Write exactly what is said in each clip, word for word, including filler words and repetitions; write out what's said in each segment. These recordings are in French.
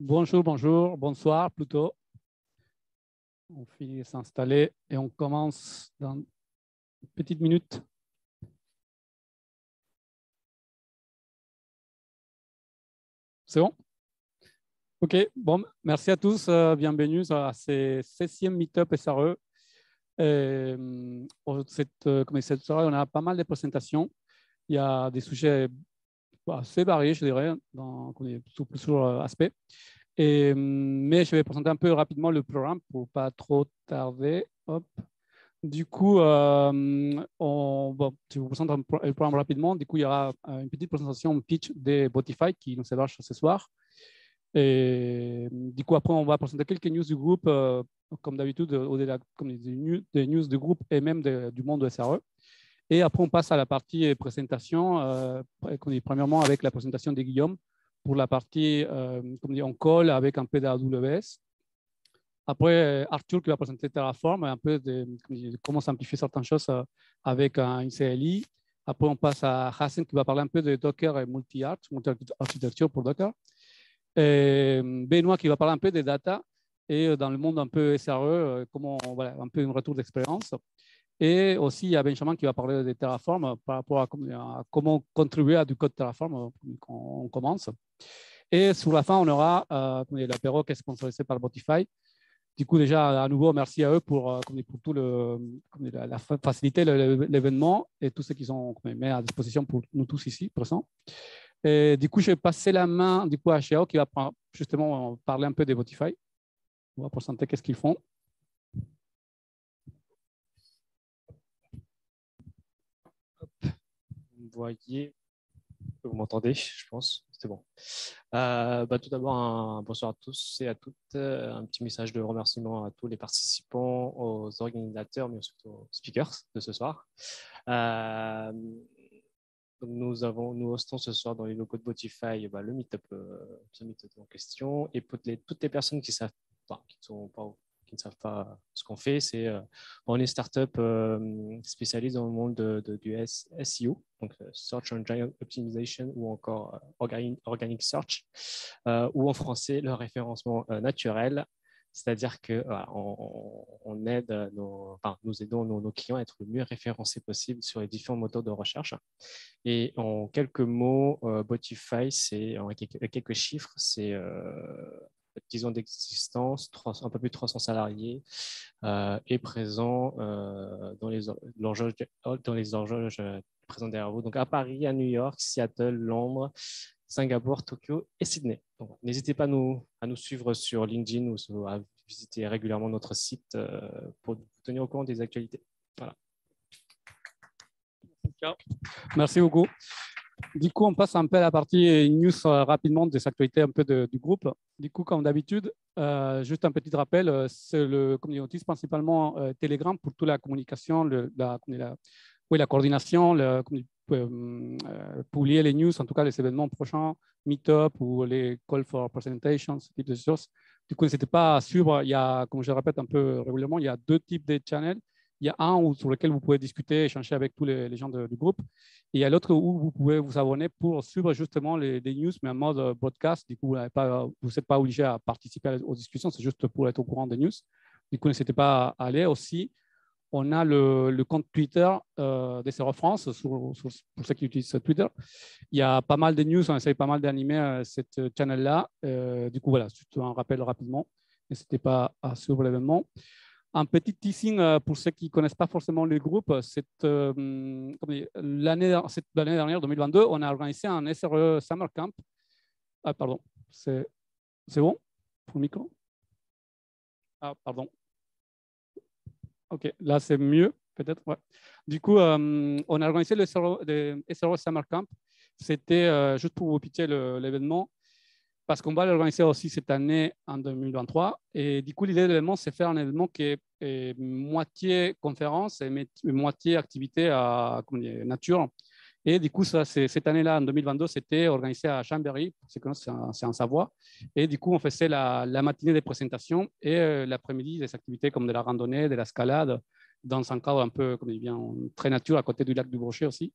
Bonjour, bonjour, bonsoir plutôt. On finit de s'installer et on commence dans une petite minute. C'est bon? OK, bon, merci à tous. Euh, bienvenue à ce seizième Meetup S R E. Euh, cette, euh, comme cette soirée, on a pas mal de présentations. Il y a des sujets assez variés, je dirais, dans sous plusieurs aspects. Et, mais je vais présenter un peu rapidement le programme pour ne pas trop tarder. Hop. Du coup, euh, on, bon, je vous présente le programme rapidement. Du coup, il y aura une petite présentation pitch de Botify qui nous héberge ce soir. Et du coup, après, on va présenter quelques news du groupe, euh, comme d'habitude, au-delà comme des news, des news du groupe et même de, du monde de S R E. Et après, on passe à la partie présentation, euh, premièrement avec la présentation de Guillaume pour la partie, euh, comme dit, on call avec un peu d'A W S. Après, Arthur qui va présenter Terraform, un peu de, de comment simplifier certaines choses avec un C L I. Après, on passe à Hassan qui va parler un peu de Docker et multi-art, multi-architecture pour Docker. Et Benoît qui va parler un peu des data et dans le monde un peu S R E, comment, voilà, un peu un retour d'expérience. Et aussi, il y a Benjamin qui va parler de Terraform par rapport à, à comment contribuer à du code Terraform quand on commence. Et sur la fin, on aura euh, l'apéro qui est sponsorisé par Botify. Du coup, déjà, à nouveau, merci à eux pour, pour tout le, la, la faciliter l'événement et tout ce qu'ils ont mis à disposition pour nous tous ici présents. Et du coup, je vais passer la main du coup, à Cheo qui va justement parler un peu de Botify. On va présenter qu'est-ce qu'ils font. Vous voyez, vous m'entendez, je pense. C'est bon. Euh, bah, tout d'abord, un bonsoir à tous et à toutes. Un petit message de remerciement à tous les participants, aux organisateurs, mais surtout aux speakers de ce soir. Euh, nous avons, nous hostons ce soir dans les locaux de Botify bah, le meetup, euh, ce meetup en question, et pour les, toutes les personnes qui savent pas, qui sont pas qui ne savent pas ce qu'on fait, c'est euh, on est startup euh, spécialisée dans le monde de, de, du S E O, donc euh, Search Engine Optimization ou encore euh, organic, organic Search, euh, ou en français le référencement euh, naturel. C'est-à-dire que voilà, on, on aide nos, enfin, nous aidons nos, nos clients à être le mieux référencés possible sur les différents moteurs de recherche. Et en quelques mots, euh, Botify, c'est en quelques, quelques chiffres, c'est euh, dix ans d'existence, un peu plus de trois cents salariés, euh, et présent euh, dans les horloges, dans les horloges euh, présentes derrière vous. Donc à Paris, à New York, Seattle, Londres, Singapour, Tokyo et Sydney. N'hésitez pas à nous, à nous suivre sur LinkedIn ou à visiter régulièrement notre site euh, pour vous tenir au courant des actualités. Voilà. Merci beaucoup. Du coup, on passe un peu à la partie news euh, rapidement des actualités un peu de, du groupe. Du coup, comme d'habitude, euh, juste un petit rappel, euh, c'est le, comme on utilise principalement euh, Telegram pour toute la communication, le, la, la, oui, la coordination, le, comme, euh, pour lier les news, en tout cas les événements prochains, Meetup ou les call for presentations, ce type de choses. Du coup, n'hésitez pas à suivre. Il y a, comme je le répète un peu régulièrement, il y a deux types de channels. Il y a un où, sur lequel vous pouvez discuter, échanger avec tous les, les gens de, du groupe. Et il y a l'autre où vous pouvez vous abonner pour suivre justement les, les news, mais en mode broadcast. Du coup, vous n'êtes pas obligé à participer aux discussions, c'est juste pour être au courant des news. Du coup, n'hésitez pas à aller aussi. On a le, le compte Twitter euh, des S R E France, sur, sur, pour ceux qui utilisent Twitter. Il y a pas mal de news, on essaye pas mal d'animer euh, cette channel-là. Euh, du coup, voilà, juste un rappel rapidement. N'hésitez pas à suivre l'événement. Un petit teasing pour ceux qui ne connaissent pas forcément le groupe. Euh, L'année dernière, deux mille vingt-deux, on a organisé un S R E Summer Camp. Ah, pardon, c'est bon pour le micro? Ah, pardon. OK, là, c'est mieux, peut-être. Ouais. Du coup, euh, on a organisé le S R E Summer Camp. C'était euh, juste pour vous pitcher l'événement, parce qu'on va l'organiser aussi cette année en deux mille vingt-trois. Et du coup, l'idée de l'événement, c'est faire un événement qui est, est moitié conférence et moitié activité à comme dire, nature. Et du coup, ça, cette année-là, en deux mille vingt-deux, c'était organisé à Chambéry, c'est en Savoie. Et du coup, on faisait la, la matinée des présentations et euh, l'après-midi, des activités comme de la randonnée, de l'escalade, dans un cadre un peu, comme dit bien, très nature, à côté du lac du Brochet aussi.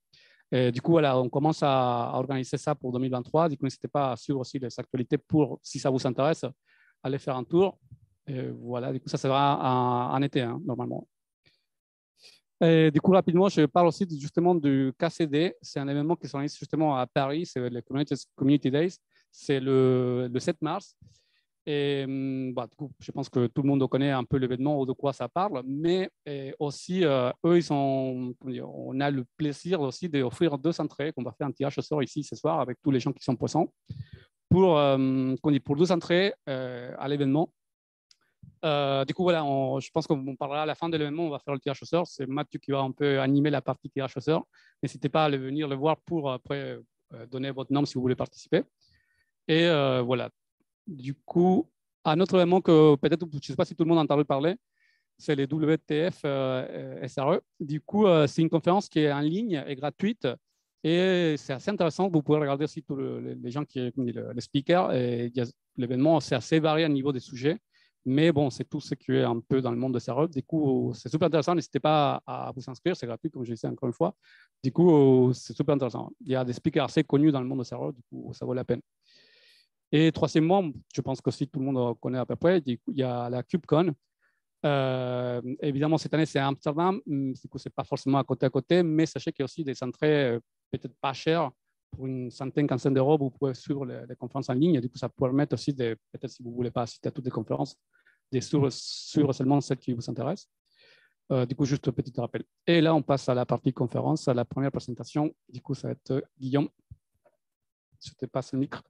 Et du coup, voilà, on commence à organiser ça pour deux mille vingt-trois. Du coup, n'hésitez pas à suivre aussi les actualités pour, si ça vous intéresse, aller faire un tour. Et voilà, du coup, ça sera en, en été, hein, normalement. Et du coup, rapidement, je parle aussi justement du K C D. C'est un événement qui s'organise justement à Paris, c'est le Community Days. C'est le, le sept mars. Et bah, du coup, je pense que tout le monde connaît un peu l'événement ou de quoi ça parle, mais aussi, euh, eux, ils sont, on a le plaisir aussi d'offrir deux entrées, qu'on va faire un tirage au sort ici ce soir avec tous les gens qui sont présents, pour, euh, pour deux entrées euh, à l'événement. Euh, du coup, voilà, on, je pense qu'on parlera à la fin de l'événement, on va faire le tirage au sort. C'est Mathieu qui va un peu animer la partie tirage au sort. N'hésitez pas à le venir le voir pour après euh, donner votre nom si vous voulez participer. Et euh, voilà. Du coup, un autre événement que peut-être, je ne sais pas si tout le monde a entendu parler, c'est les W T F euh, S R E. Du coup, euh, c'est une conférence qui est en ligne et gratuite. Et c'est assez intéressant. Vous pouvez regarder aussi tous le, les gens qui sont les speakers. L'événement, c'est assez varié au niveau des sujets. Mais bon, c'est tout ce qui est un peu dans le monde de S R E. Du coup, c'est super intéressant. N'hésitez pas à vous inscrire. C'est gratuit, comme je disais encore une fois. Du coup, c'est super intéressant. Il y a des speakers assez connus dans le monde de S R E. Du coup, ça vaut la peine. Et troisièmement, je pense que aussi tout le monde connaît à peu près, il y a la KubeCon. Euh, évidemment, cette année, c'est à Amsterdam. Du coup, ce n'est pas forcément à côté à côté, mais sachez qu'il y a aussi des entrées peut-être pas chères pour une centaine, quinzaine d'euros. Vous pouvez suivre les, les conférences en ligne. Et du coup, ça permet aussi, de, peut-être si vous ne voulez pas assister à toutes les conférences, de suivre, suivre seulement celles qui vous intéressent. Euh, du coup, juste un petit rappel. Et là, on passe à la partie conférence, à la première présentation. Du coup, ça va être Guillaume. Je te passe le micro.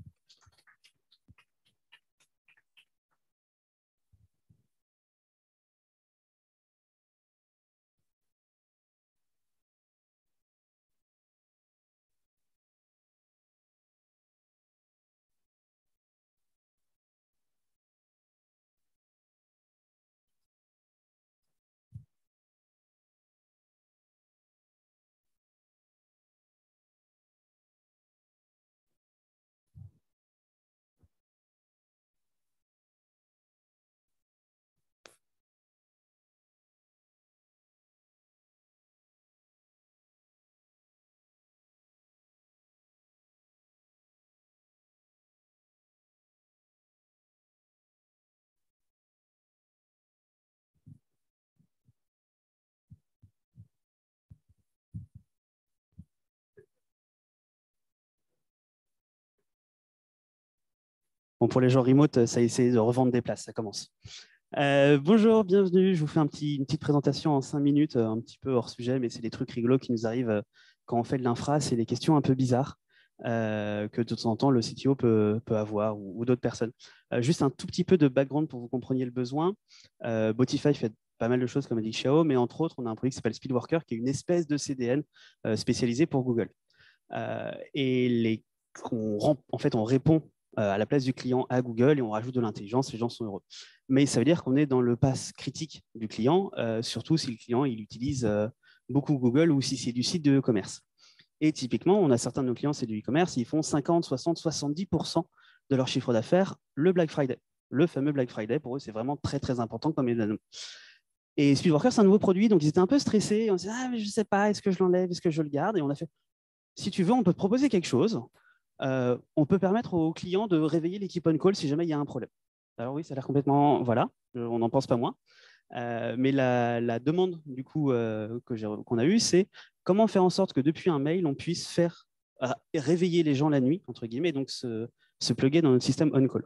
Bon, pour les gens remote, ça essaie de revendre des places, ça commence. Euh, bonjour, bienvenue. Je vous fais un petit, une petite présentation en cinq minutes, un petit peu hors sujet, mais c'est des trucs rigolos qui nous arrivent quand on fait de l'infra. C'est des questions un peu bizarres euh, que de temps en temps le C T O peut, peut avoir ou, ou d'autres personnes. Euh, juste un tout petit peu de background pour que vous compreniez le besoin. Euh, Botify fait pas mal de choses, comme a dit Xiao, mais entre autres, on a un produit qui s'appelle Speedworker, qui est une espèce de C D N euh, spécialisé pour Google. Euh, et les, on, en fait, on répond à la place du client à Google et on rajoute de l'intelligence, les gens sont heureux. Mais ça veut dire qu'on est dans le pass critique du client, euh, surtout si le client il utilise euh, beaucoup Google ou si c'est du site de e-commerce. Et typiquement, on a certains de nos clients, c'est du e-commerce, ils font cinquante, soixante, soixante-dix pour cent de leur chiffre d'affaires le Black Friday. Le fameux Black Friday, pour eux, c'est vraiment très, très important comme événement. Et Speedworker, c'est un nouveau produit, donc ils étaient un peu stressés. On se dit, ah, mais je ne sais pas, est-ce que je l'enlève, est-ce que je le garde? Et on a fait, si tu veux, on peut te proposer quelque chose. Euh, on peut permettre aux clients de réveiller l'équipe on-call si jamais il y a un problème. Alors oui, ça a l'air complètement... Voilà, on n'en pense pas moins. Euh, mais la, la demande du coup euh, que qu'on a eue, c'est comment faire en sorte que depuis un mail, on puisse faire euh, réveiller les gens la nuit, entre guillemets, donc se, se plugger dans notre système on-call.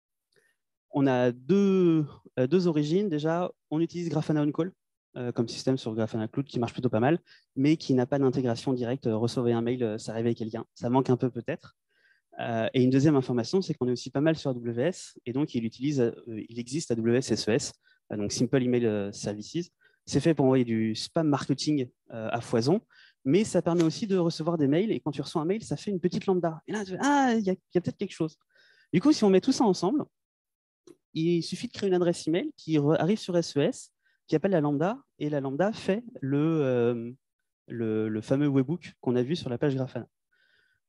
On a deux, euh, deux origines. Déjà, on utilise Grafana on-call euh, comme système sur Grafana Cloud qui marche plutôt pas mal, mais qui n'a pas d'intégration directe. Euh, recevez un mail, euh, ça réveille quelqu'un. Ça manque un peu peut-être. Euh, et une deuxième information, c'est qu'on est aussi pas mal sur A W S, et donc il, utilise, euh, il existe A W S S E S, euh, donc Simple Email Services. C'est fait pour envoyer du spam marketing euh, à foison, mais ça permet aussi de recevoir des mails, et quand tu reçois un mail, ça fait une petite lambda. Et là, tu fais, ah, il y a, a peut-être quelque chose. Du coup, si on met tout ça ensemble, il suffit de créer une adresse email qui arrive sur S E S, qui appelle la lambda, et la lambda fait le, euh, le, le fameux webhook qu'on a vu sur la page Grafana.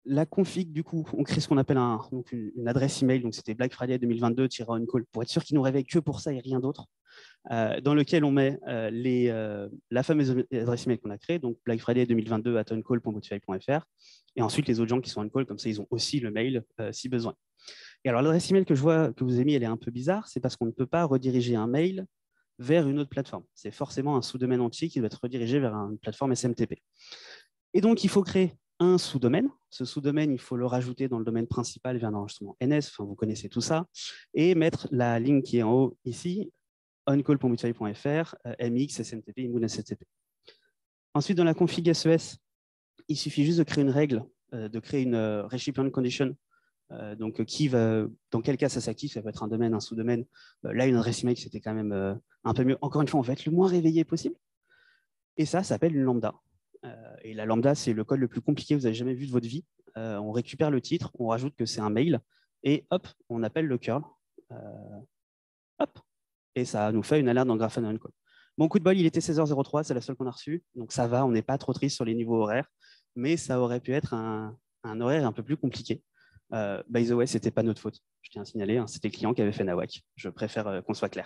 la config, du coup, on crée ce qu'on appelle un, donc une, une adresse email. Donc, c'était Black Friday deux mille vingt-deux-on-call pour être sûr qu'il nous réveille que pour ça et rien d'autre. Euh, dans lequel on met euh, les, euh, la fameuse adresse email qu'on a créée, donc Black Friday deux mille vingt-deux arobase oncall point botify point f r. Et ensuite, les autres gens qui sont on-call, comme ça, ils ont aussi le mail euh, si besoin. Et alors, l'adresse email que je vois que vous avez mis, elle est un peu bizarre. C'est parce qu'on ne peut pas rediriger un mail vers une autre plateforme. C'est forcément un sous-domaine entier qui doit être redirigé vers une plateforme S M T P. Et donc, il faut créer un sous-domaine. Ce sous-domaine, il faut le rajouter dans le domaine principal via un enregistrement N S, enfin, vous connaissez tout ça, et mettre la ligne qui est en haut ici, oncall point botify point f r, M X, S M T P, Inbound S M T P. Ensuite, dans la config S E S, il suffit juste de créer une règle, euh, de créer une euh, recipient condition. Euh, donc, qui va, dans quel cas ça s'active, ça peut être un domaine, un sous-domaine. Euh, là, une adresse email, c'était quand même euh, un peu mieux. Encore une fois, on va être le moins réveillé possible. Et ça, ça s'appelle une lambda. Euh, et la lambda, c'est le code le plus compliqué que vous avez jamais vu de votre vie. Euh, on récupère le titre, on rajoute que c'est un mail, et hop, on appelle le curl. Euh, hop, et ça nous fait une alerte dans Grafana on-call. Mon coup de bol, il était seize heures zéro trois, c'est la seule qu'on a reçue, donc ça va, on n'est pas trop triste sur les niveaux horaires, mais ça aurait pu être un, un horaire un peu plus compliqué. Euh, by the way, ce n'était pas notre faute, je tiens à signaler, hein, c'était le client qui avait fait Nawak. Je préfère euh, qu'on soit clair.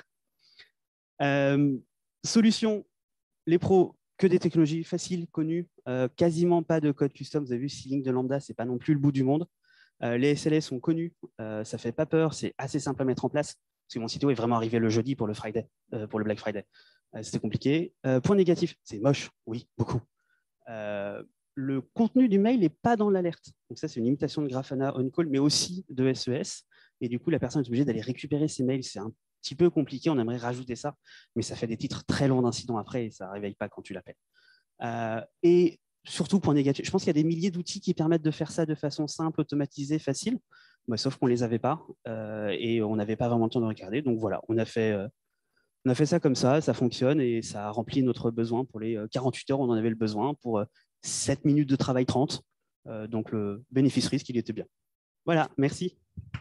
Euh, solution, les pros, que des technologies faciles, connues, euh, quasiment pas de code custom. Vous avez vu, six lignes de lambda, ce n'est pas non plus le bout du monde. Euh, les S L S sont connus, euh, ça ne fait pas peur, c'est assez simple à mettre en place. Parce que mon site web est vraiment arrivé le jeudi pour le Friday, euh, pour le Black Friday. Euh, C'était compliqué. Euh, point négatif, c'est moche, oui, beaucoup. Euh, le contenu du mail n'est pas dans l'alerte. Donc ça, c'est une imitation de Grafana on-call, mais aussi de S E S. Et du coup, la personne est obligée d'aller récupérer ses mails. C'est un petit peu compliqué, on aimerait rajouter ça, mais ça fait des titres très longs d'incidents après et ça ne réveille pas quand tu l'appelles. Euh, et surtout, point négatif, je pense qu'il y a des milliers d'outils qui permettent de faire ça de façon simple, automatisée, facile, bah, sauf qu'on ne les avait pas euh, et on n'avait pas vraiment le temps de regarder. Donc voilà, on a fait, euh, on a fait ça comme ça, ça fonctionne et ça a rempli notre besoin. Pour les quarante-huit heures, on en avait le besoin. Pour euh, sept minutes de travail trente. Euh, donc le bénéfice-risque, il était bien. Voilà, merci.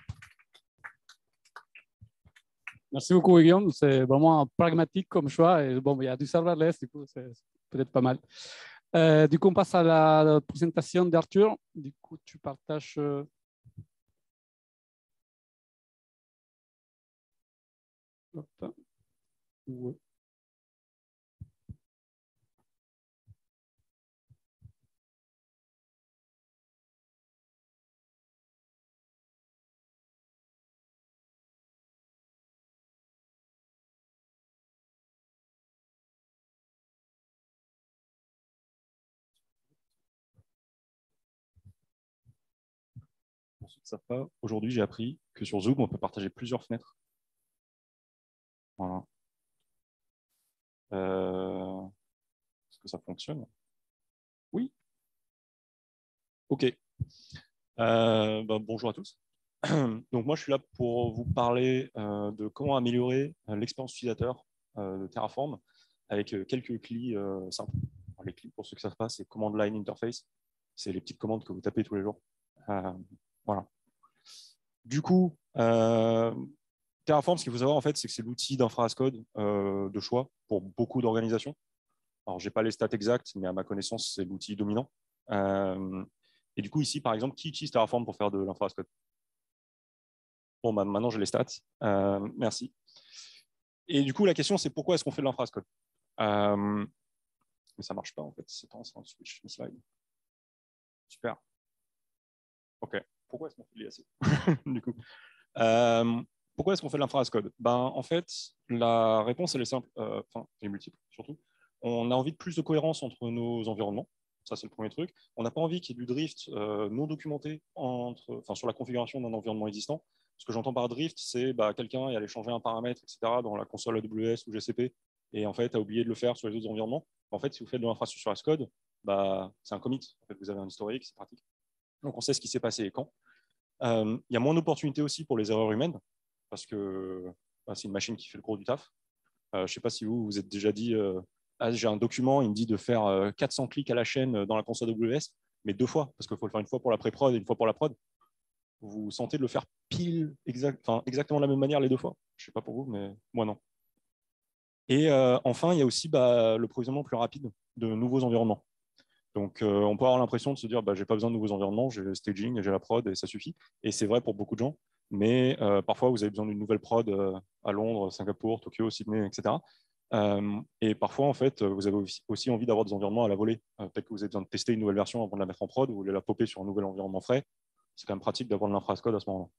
Merci beaucoup, Guillaume. C'est vraiment pragmatique comme choix. Et bon, il y a du serverless, du coup, c'est peut-être pas mal. Euh, du coup, on passe à la présentation d'Arthur. Du coup, tu partages. Euh... Hop. Ouais. Pour ceux qui ne savent pas, aujourd'hui, j'ai appris que sur Zoom, on peut partager plusieurs fenêtres. Voilà. Euh... Est-ce que ça fonctionne? Oui. OK. Euh, ben, bonjour à tous. Donc moi, je suis là pour vous parler euh, de comment améliorer euh, l'expérience utilisateur euh, de Terraform avec euh, quelques clés euh, simples. Alors, les clés, pour ceux qui ne savent pas, c'est Command Line Interface. C'est les petites commandes que vous tapez tous les jours. Euh, voilà. Du coup, euh, Terraform, ce qu'il faut savoir, en fait, c'est que c'est l'outil d'infra as code euh, de choix pour beaucoup d'organisations. Alors, je n'ai pas les stats exactes, mais à ma connaissance, c'est l'outil dominant. Euh, et du coup, ici, par exemple, qui utilise Terraform pour faire de l'infra as code? Bon, bah, maintenant, j'ai les stats. Euh, merci. Et du coup, la question, c'est pourquoi est-ce qu'on fait de l'infra as code? euh, Mais ça ne marche pas, en fait. C'est pas un switch une slide. Super. OK. Pourquoi est-ce qu'on fait de l'I A C du coup euh, Pourquoi est-ce qu'on fait de l'infra as code? Ben, en fait, la réponse, elle est simple. Euh, enfin, elle est multiple, surtout. On a envie de plus de cohérence entre nos environnements. Ça, c'est le premier truc. On n'a pas envie qu'il y ait du drift euh, non documenté entre, enfin, sur la configuration d'un environnement existant. Ce que j'entends par drift, c'est bah, quelqu'un est allé changer un paramètre, et cetera, dans la console A W S ou G C P, et en fait, a oublié de le faire sur les autres environnements. En fait, si vous faites de l'infrastructure as code, bah, c'est un commit. En fait, vous avez un historique, c'est pratique. Donc, on sait ce qui s'est passé et quand. Euh, il y a moins d'opportunités aussi pour les erreurs humaines, parce que bah, c'est une machine qui fait le gros du taf. Euh, je ne sais pas si vous vous êtes déjà dit, euh, ah, j'ai un document, il me dit de faire euh, quatre cents clics à la chaîne dans la console A W S, mais deux fois, parce qu'il faut le faire une fois pour la pré-prod et une fois pour la prod. Vous sentez de le faire pile, exact, enfin, exactement de la même manière les deux fois? Je ne sais pas pour vous, mais moi non. Et euh, enfin, il y a aussi bah, le provisionnement plus rapide de nouveaux environnements. Donc, euh, on peut avoir l'impression de se dire, bah, j'ai pas besoin de nouveaux environnements, j'ai le staging, j'ai la prod et ça suffit. Et c'est vrai pour beaucoup de gens. Mais euh, parfois, vous avez besoin d'une nouvelle prod euh, à Londres, Singapour, Tokyo, Sydney, et cetera. Euh, et parfois, en fait, vous avez aussi envie d'avoir des environnements à la volée. Euh, Peut-être que vous avez besoin de tester une nouvelle version avant de la mettre en prod, vous voulez la popper sur un nouvel environnement frais. C'est quand même pratique d'avoir de l'infrascode à ce moment-là.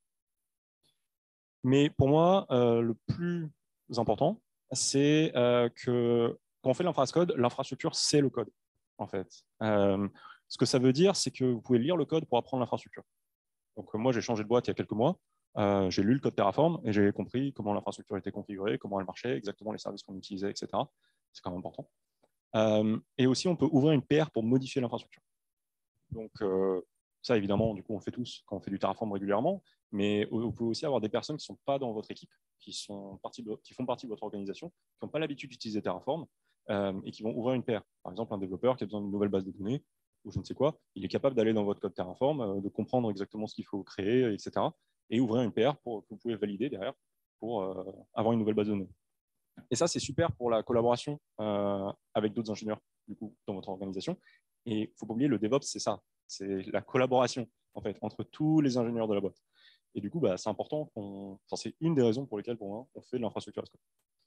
Mais pour moi, euh, le plus important, c'est euh, que quand on fait l'infrascode, l'infrastructure, c'est le code, en fait. Euh, ce que ça veut dire, c'est que vous pouvez lire le code pour apprendre l'infrastructure. Donc, euh, moi, j'ai changé de boîte il y a quelques mois. Euh, j'ai lu le code Terraform et j'ai compris comment l'infrastructure était configurée, comment elle marchait, exactement les services qu'on utilisait, et cetera. C'est quand même important. Euh, et aussi, on peut ouvrir une P R pour modifier l'infrastructure. Donc, euh, ça, évidemment, du coup, on le fait tous quand on fait du Terraform régulièrement. Mais vous pouvez aussi avoir des personnes qui ne sont pas dans votre équipe, qui, sont partie de, qui font partie de votre organisation, qui n'ont pas l'habitude d'utiliser Terraform euh, et qui vont ouvrir une P R. Par exemple, un développeur qui a besoin d'une nouvelle base de données ou je ne sais quoi, il est capable d'aller dans votre code Terraform, euh, de comprendre exactement ce qu'il faut créer, et cetera. Et ouvrir une P R pour, que vous pouvez valider derrière pour euh, avoir une nouvelle base de données. Et ça, c'est super pour la collaboration euh, avec d'autres ingénieurs du coup, dans votre organisation. Et il ne faut pas oublier, le DevOps, c'est ça. C'est la collaboration en fait, entre tous les ingénieurs de la boîte. Et du coup, bah, c'est important. Enfin, c'est une des raisons pour lesquelles, pour moi, on fait de l'infrastructure as code.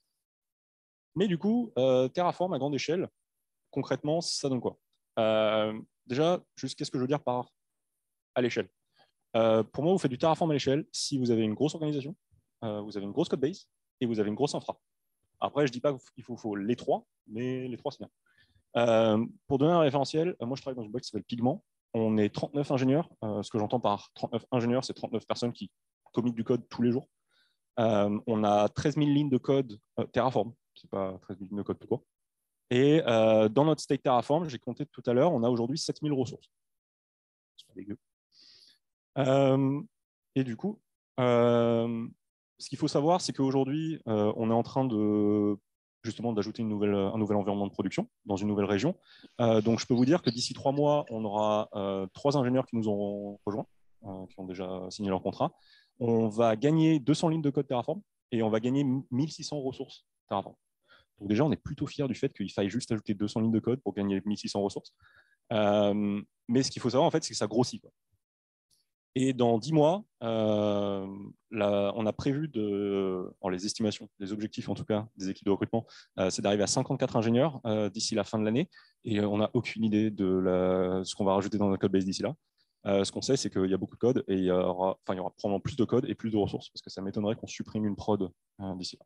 Mais du coup, euh, Terraform à grande échelle, concrètement, ça donne quoi euh, Déjà, juste qu'est-ce que je veux dire par à l'échelle euh, Pour moi, vous faites du Terraform à l'échelle si vous avez une grosse organisation, euh, vous avez une grosse code base et vous avez une grosse infra. Après, je ne dis pas qu'il faut, faut les trois, mais les trois, c'est bien. Euh, pour donner un référentiel, moi, je travaille dans une boîte qui s'appelle Pigment. On est trente-neuf ingénieurs. Euh, ce que j'entends par trente-neuf ingénieurs, c'est trente-neuf personnes qui committent du code tous les jours. Euh, on a treize mille lignes de code euh, Terraform. Ce n'est pas treize mille lignes de code tout court. Et euh, dans notre state Terraform, j'ai compté tout à l'heure, on a aujourd'hui sept mille ressources. C'est pas dégueu. Euh, et du coup, euh, ce qu'il faut savoir, c'est qu'aujourd'hui, euh, on est en train de justement d'ajouter une nouvelle, un nouvel environnement de production dans une nouvelle région. Euh, donc, je peux vous dire que d'ici trois mois, on aura euh, trois ingénieurs qui nous ont rejoints, euh, qui ont déjà signé leur contrat. On va gagner deux cents lignes de code Terraform et on va gagner mille six cents ressources Terraform. Donc déjà, on est plutôt fiers du fait qu'il faille juste ajouter deux cents lignes de code pour gagner mille six cents ressources. Euh, mais ce qu'il faut savoir, en fait, c'est que ça grossit, quoi. Et dans dix mois, euh, là, on a prévu, de, dans les estimations, les objectifs en tout cas des équipes de recrutement, euh, c'est d'arriver à cinquante-quatre ingénieurs euh, d'ici la fin de l'année. Et euh, on n'a aucune idée de la, ce qu'on va rajouter dans notre code base d'ici là. Euh, ce qu'on sait, c'est qu'il y a beaucoup de code et il y aura, enfin, il y aura probablement plus de code et plus de ressources parce que ça m'étonnerait qu'on supprime une prod euh, d'ici là.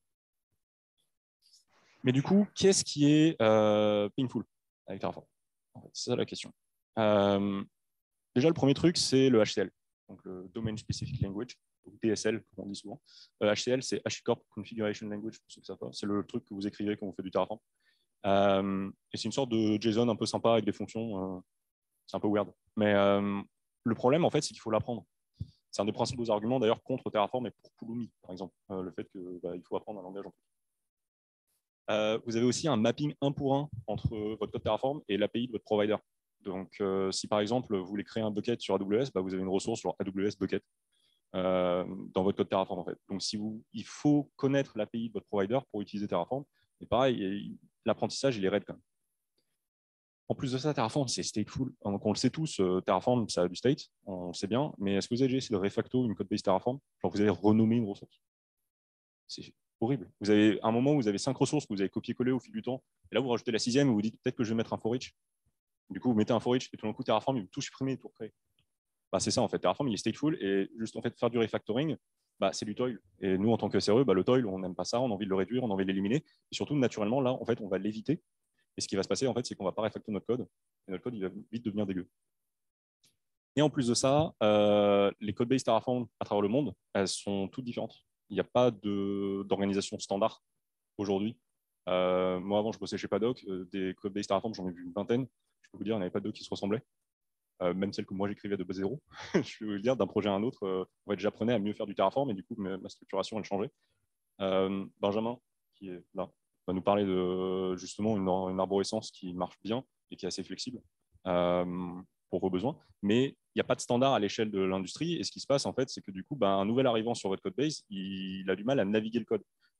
Mais du coup, qu'est-ce qui est euh, painful avec Terraform? En fait, c'est ça la question. Euh, déjà, le premier truc, c'est le H C L. Donc le Domain Specific Language, ou D S L, comme on dit souvent. Euh, H C L, c'est HashiCorp Configuration Language, pour ceux qui savent pas. C'est le truc que vous écrivez quand vous faites du Terraform. Euh, et c'est une sorte de JSON un peu sympa avec des fonctions. Euh, c'est un peu weird. Mais euh, le problème, en fait, c'est qu'il faut l'apprendre. C'est un des principaux arguments, d'ailleurs, contre Terraform et pour Pulumi, par exemple. Euh, le fait qu'il bah, faut apprendre un langage en plus. Euh, vous avez aussi un mapping un pour un entre votre code Terraform et l'A P I de votre provider. Donc, euh, si par exemple, vous voulez créer un bucket sur A W S, bah, vous avez une ressource sur A W S Bucket euh, dans votre code Terraform. En fait. Donc, si vous, il faut connaître l'A P I de votre provider pour utiliser Terraform. Et pareil, l'apprentissage, il est raide quand même. En plus de ça, Terraform, c'est stateful. Donc, on le sait tous, euh, Terraform, ça a du state, on le sait bien. Mais est-ce que vous avez déjà essayé de refacto une code base Terraform? Genre, vous avez renommé une ressource? C'est horrible. Vous avez un moment où vous avez cinq ressources que vous avez copié-collé au fil du temps. Et là, vous rajoutez la sixième et vous dites peut-être que je vais mettre un for each. Du coup, vous mettez un for each et tout d'un coup, Terraform, il veut tout supprimer et tout recréer. Bah, c'est ça, en fait. Terraform, il est stateful et juste en fait, faire du refactoring, bah, c'est du toil. Et nous, en tant que S R E, bah, le toil, on n'aime pas ça, on a envie de le réduire, on a envie de l'éliminer. Et surtout, naturellement, là, en fait, on va l'éviter. Et ce qui va se passer, en fait, c'est qu'on ne va pas refactorer notre code. Et notre code, il va vite devenir dégueu. Et en plus de ça, euh, les code-base Terraform à travers le monde, elles sont toutes différentes. Il n'y a pas d'organisation standard aujourd'hui. Euh, moi, avant, je bossais chez Paddock. Euh, des code-base Terraform, j'en ai vu une vingtaine. Je peux vous dire, il n'y en avait pas deux qui se ressemblaient. Euh, même celle que moi j'écrivais de base zéro. Je peux vous dire, d'un projet à un autre, euh, en fait, j'apprenais à mieux faire du Terraform et du coup, ma, ma structuration, elle changeait. Euh, Benjamin, qui est là, va nous parler de justement une, une arborescence qui marche bien et qui est assez flexible euh, pour vos besoins. Mais il n'y a pas de standard à l'échelle de l'industrie. Et ce qui se passe, en fait, c'est que du coup, bah, un nouvel arrivant sur votre code base, il, il a du mal à naviguer le code.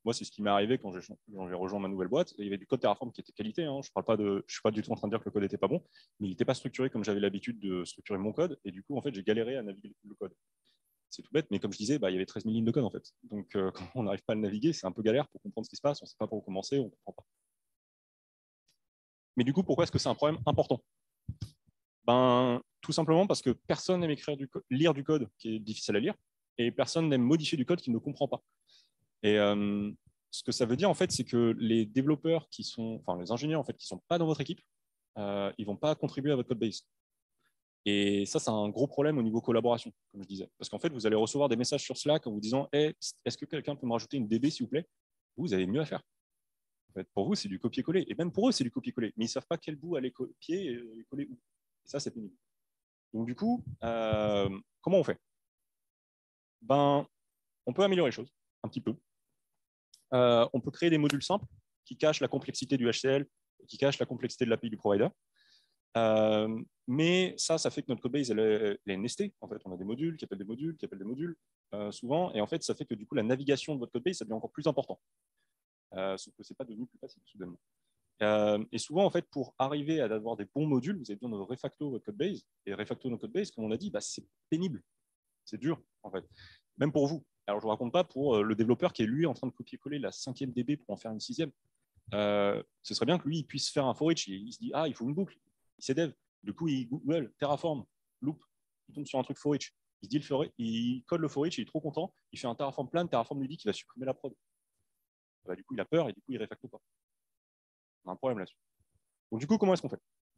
Moi, c'est ce qui m'est arrivé quand j'ai rejoint ma nouvelle boîte. Il y avait du code Terraform qui était qualité. Hein. Je ne suis pas du tout en train de dire que le code n'était pas bon, mais il n'était pas structuré comme j'avais l'habitude de structurer mon code. Et du coup, en fait, j'ai galéré à naviguer le code. C'est tout bête, mais comme je disais, bah, il y avait treize mille lignes de code en fait. Donc, euh, quand on n'arrive pas à le naviguer, c'est un peu galère pour comprendre ce qui se passe. On ne sait pas par où commencer, on ne comprend pas. Mais du coup, pourquoi est-ce que c'est un problème important? Ben, tout simplement parce que personne n'aime écrire du lire du code qui est difficile à lire, et personne n'aime modifier du code qu'il ne comprend pas. Et euh, ce que ça veut dire, en fait, c'est que les développeurs qui sont, enfin les ingénieurs en fait, qui ne sont pas dans votre équipe, euh, ils ne vont pas contribuer à votre code base. Et ça, c'est un gros problème au niveau collaboration, comme je disais. Parce qu'en fait, vous allez recevoir des messages sur Slack en vous disant hey, est-ce que quelqu'un peut me rajouter une D B, s'il vous plaît? Vous avez mieux à faire. En fait, pour vous, c'est du copier-coller. Et même pour eux, c'est du copier-coller. Mais ils ne savent pas quel bout aller copier et coller où. Et ça, c'est pénible. Donc, du coup, euh, comment on fait? Ben, on peut améliorer les choses un petit peu. Euh, on peut créer des modules simples qui cachent la complexité du H C L, qui cachent la complexité de l'A P I du provider. Euh, mais ça, ça fait que notre codebase, elle est, elle est nestée. En fait, on a des modules qui appellent des modules, qui appellent des modules, euh, souvent. Et en fait, ça fait que du coup, la navigation de votre codebase, ça devient encore plus important. Euh, sauf que ce n'est pas devenu plus facile, soudainement. Euh, et souvent, en fait, pour arriver à avoir des bons modules, vous avez besoin de refacto votre codebase. Et refacto notre codebase, comme on a dit, bah, c'est pénible. C'est dur, en fait. Même pour vous. Alors, je ne vous raconte pas pour le développeur qui est, lui, en train de copier-coller la cinquième D B pour en faire une sixième. Euh, ce serait bien que lui, il puisse faire un for each. Il se dit, ah, il faut une boucle. Il sait dev. Du coup, il Google, Terraform, loop. Il tombe sur un truc for each. Il se dit, le for each, il code le for each, il est trop content. Il fait un Terraform plan. Terraform lui dit qu'il va supprimer la prod. Bah, du coup, il a peur et du coup, il refacto pas. On a un problème là-dessus. Donc, du coup, comment est-ce qu'on fait?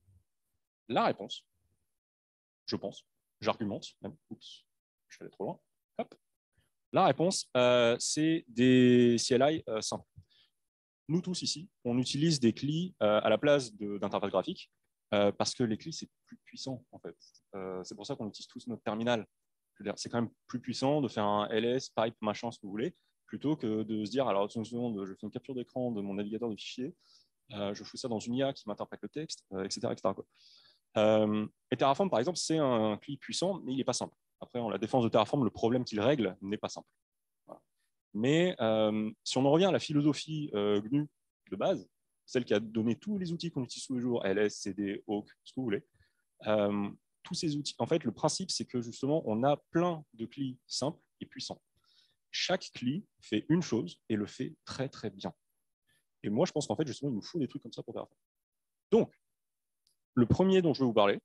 La réponse, je pense, j'argumente même. Oups, je suis allé trop loin. Hop. La réponse, euh, c'est des C L I euh, simples. Nous tous ici, on utilise des C L I euh, à la place d'interface graphique euh, parce que les C L I, c'est plus puissant en fait. Euh, c'est pour ça qu'on utilise tous notre terminal. C'est quand même plus puissant de faire un L S, pipe, machin, ce que vous voulez, plutôt que de se dire, alors une seconde, je fais une capture d'écran de mon navigateur de fichiers, euh, je fous ça dans une I A qui m'interprète le texte, euh, et cetera et cetera quoi. Euh, et Terraform, par exemple, c'est un C L I puissant, mais il n'est pas simple. Après, en la défense de Terraform, le problème qu'il règle n'est pas simple. Voilà. Mais euh, si on en revient à la philosophie euh, G N U de base, celle qui a donné tous les outils qu'on utilise tous les jours, L S, C D, Awk, ce que vous voulez, euh, tous ces outils, en fait, le principe, c'est que justement, on a plein de C L I simples et puissants. Chaque C L I fait une chose et le fait très, très bien. Et moi, je pense qu'en fait, justement, il nous faut des trucs comme ça pour Terraform. Donc, le premier dont je vais vous parler,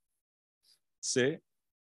c'est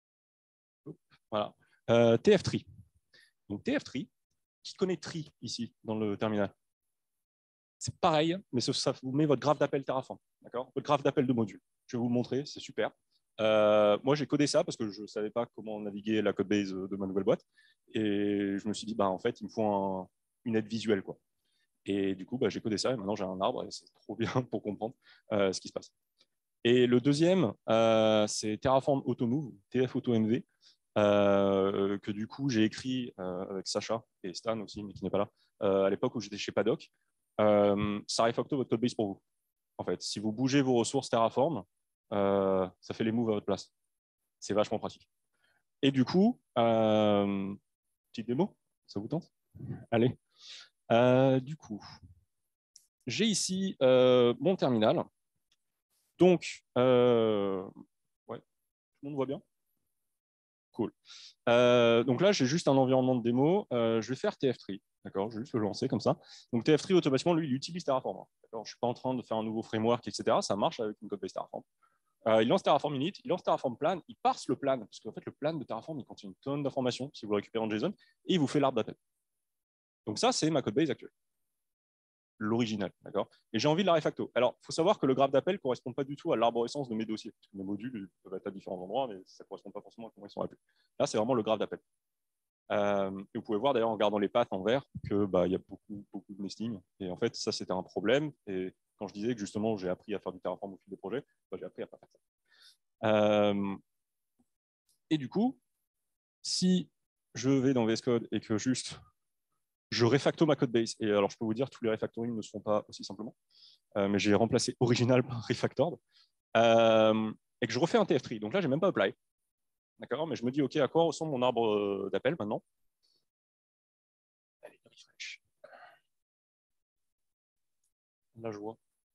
voilà, euh, T F Tree. Donc, T F Tree, qui connaît Tree ici, dans le terminal? C'est pareil, mais ça vous met votre graphe d'appel Terraform, d'accord? Votre graphe d'appel de module. Je vais vous le montrer, c'est super. Euh, moi, j'ai codé ça parce que je ne savais pas comment naviguer la codebase de ma nouvelle boîte. Et je me suis dit, bah, en fait, il me faut un, une aide visuelle, quoi. Et du coup, bah, j'ai codé ça et maintenant j'ai un arbre et c'est trop bien pour comprendre euh, ce qui se passe. Et le deuxième, euh, c'est Terraform AutoMove, T F AutoMV, euh, que du coup j'ai écrit euh, avec Sacha et Stan aussi, mais qui n'est pas là, euh, à l'époque où j'étais chez Paddock. Euh, ça refacto votre codebase pour vous. En fait, si vous bougez vos ressources Terraform, euh, ça fait les moves à votre place. C'est vachement pratique. Et du coup, euh, petite démo, ça vous tente? Allez. Euh, du coup, j'ai ici euh, mon terminal. Donc, euh, ouais, tout le monde voit bien? Cool. Euh, donc là, j'ai juste un environnement de démo. Euh, je vais faire T F Tree. D'accord, je vais juste le lancer comme ça. Donc T F Tree, automatiquement, lui, il utilise Terraform. Je ne suis pas en train de faire un nouveau framework, et cetera. Ça marche avec une codebase Terraform. Euh, il lance Terraform Init, il lance Terraform Plan, il parse le plan, parce qu'en fait, le plan de Terraform, il contient une tonne d'informations si vous le récupérez en JSON, et il vous fait l'arbre d'appel. Donc ça, c'est ma codebase actuelle. L'original, d'accord? Et j'ai envie de la refacto. Alors, il faut savoir que le graphe d'appel ne correspond pas du tout à l'arborescence de mes dossiers. Parce que mes modules peuvent être à différents endroits, mais ça ne correspond pas forcément à comment ils sont appelés. Là, c'est vraiment le graphe d'appel. Euh, et vous pouvez voir d'ailleurs en regardant les paths en vert qu'il bah, y a beaucoup, beaucoup de nesting. Et en fait, ça, c'était un problème. Et quand je disais que justement, j'ai appris à faire du Terraform au fil des projets, bah, j'ai appris à pas faire ça. Euh, et du coup, si je vais dans V S Code et que juste je refacto ma codebase, et alors je peux vous dire, tous les refactoring ne se font pas aussi simplement, euh, mais j'ai remplacé original par refactored, euh, et que je refais un T F Tree. Donc là, j'ai même pas apply. D'accord, mais je me dis, OK, à quoi ressemble mon arbre d'appel maintenant? Allez, refresh. Là, je vois.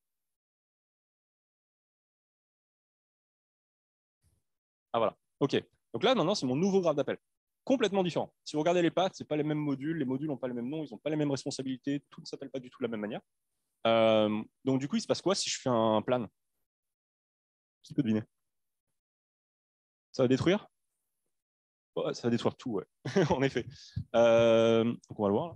Ah voilà, OK. Donc là, maintenant, c'est mon nouveau graphe d'appel. Complètement différent. Si vous regardez les paths, ce n'est pas les mêmes modules, les modules n'ont pas le même nom, ils n'ont pas les mêmes responsabilités, tout ne s'appelle pas du tout de la même manière. Euh, donc du coup, il se passe quoi si je fais un plan? Qui peut deviner? Ça va détruire? Ouais, ça va détruire tout, ouais. En effet. Euh, donc on va le voir. Là.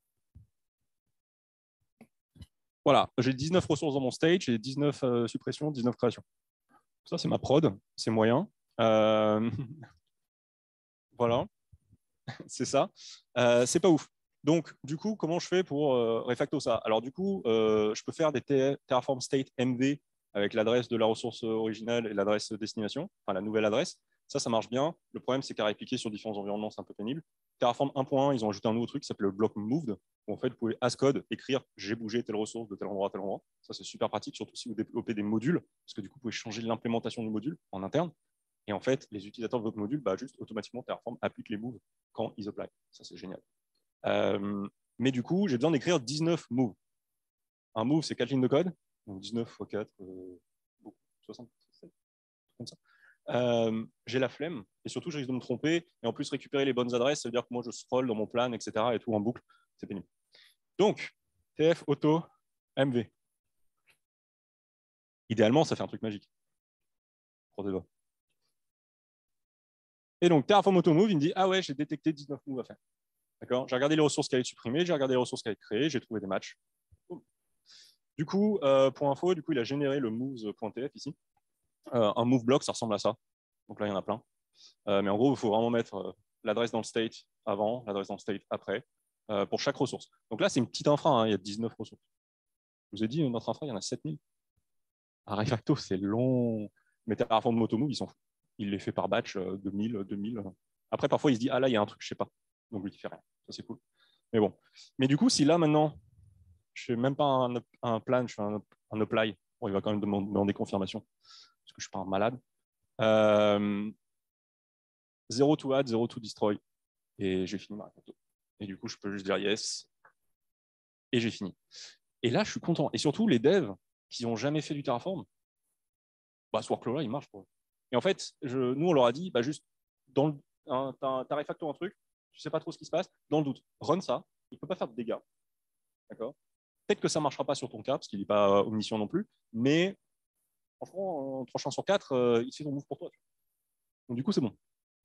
Voilà, j'ai dix-neuf ressources dans mon stage, j'ai dix-neuf euh, suppressions, dix-neuf créations. Ça, c'est ma prod, c'est moyen. Euh... voilà, c'est ça. Euh, c'est pas ouf. Donc, du coup, comment je fais pour euh, refacto ça? Alors, du coup, euh, je peux faire des Terraform State M V avec l'adresse de la ressource originale et l'adresse destination, enfin la nouvelle adresse. Ça, ça marche bien. Le problème, c'est qu'à répliquer sur différents environnements, c'est un peu pénible. Terraform un point un, ils ont ajouté un nouveau truc qui s'appelle le block moved, où en fait, vous pouvez as code écrire j'ai bougé telle ressource de tel endroit à tel endroit. Ça, c'est super pratique, surtout si vous développez des modules, parce que du coup, vous pouvez changer l'implémentation du module en interne. Et en fait, les utilisateurs de votre module, bah, juste automatiquement, Terraform applique les moves quand ils apply. Ça, c'est génial. Euh, mais du coup, j'ai besoin d'écrire dix-neuf moves. Un move, c'est quatre lignes de code. Donc dix-neuf fois quatre, euh, soixante-sept, comme ça. Euh, j'ai la flemme et surtout, je risque de me tromper. Et en plus, récupérer les bonnes adresses, ça veut dire que moi, je scroll dans mon plan, et cetera. Et tout en boucle. C'est pénible. Donc, T F auto M V. Idéalement, ça fait un truc magique. Croisez les doigts. Et donc, Terraform auto move, il me dit ah ouais, j'ai détecté dix-neuf moves à faire. D'accord. J'ai regardé les ressources qui allaient être supprimées, j'ai regardé les ressources qui allaient être créées, j'ai trouvé des matchs. Du coup, euh, pour info, du coup, il a généré le moves.tf ici. Euh, un move block, ça ressemble à ça. Donc là, il y en a plein. Euh, mais en gros, il faut vraiment mettre euh, l'adresse dans le state avant, l'adresse dans le state après, euh, pour chaque ressource. Donc là, c'est une petite infra, hein, il y a dix-neuf ressources. Je vous ai dit, notre infra, il y en a sept mille. À Refacto, c'est long. Mais Terraform Automove, ils s'en foutent. Il les fait par batch, euh, deux mille, deux mille. Après, parfois, il se dit, ah là, il y a un truc, je sais pas. Donc, lui, il fait rien. Ça, c'est cool. Mais bon. Mais du coup, si là, maintenant, je fais même pas un, un plan, je fais un, un apply, bon, il va quand même demander, demander confirmation, parce que je suis pas un malade. Euh, zéro to add, zéro to destroy. Et j'ai fini ma Refacto. Et du coup, je peux juste dire yes. Et j'ai fini. Et là, je suis content. Et surtout, les devs qui n'ont jamais fait du Terraform, bah, ce workflow-là, il marche. Quoi. Et en fait, je, nous, on leur a dit, bah, juste, dans le, un, t'as refacto un truc, tu ne sais pas trop ce qui se passe, dans le doute, run ça, il ne peut pas faire de dégâts. D'accord. Peut-être que ça ne marchera pas sur ton cas, parce qu'il n'est pas omniscient non plus, mais franchement, trois chances sur quatre, euh, il fait ton move pour toi. Donc, du coup, c'est bon.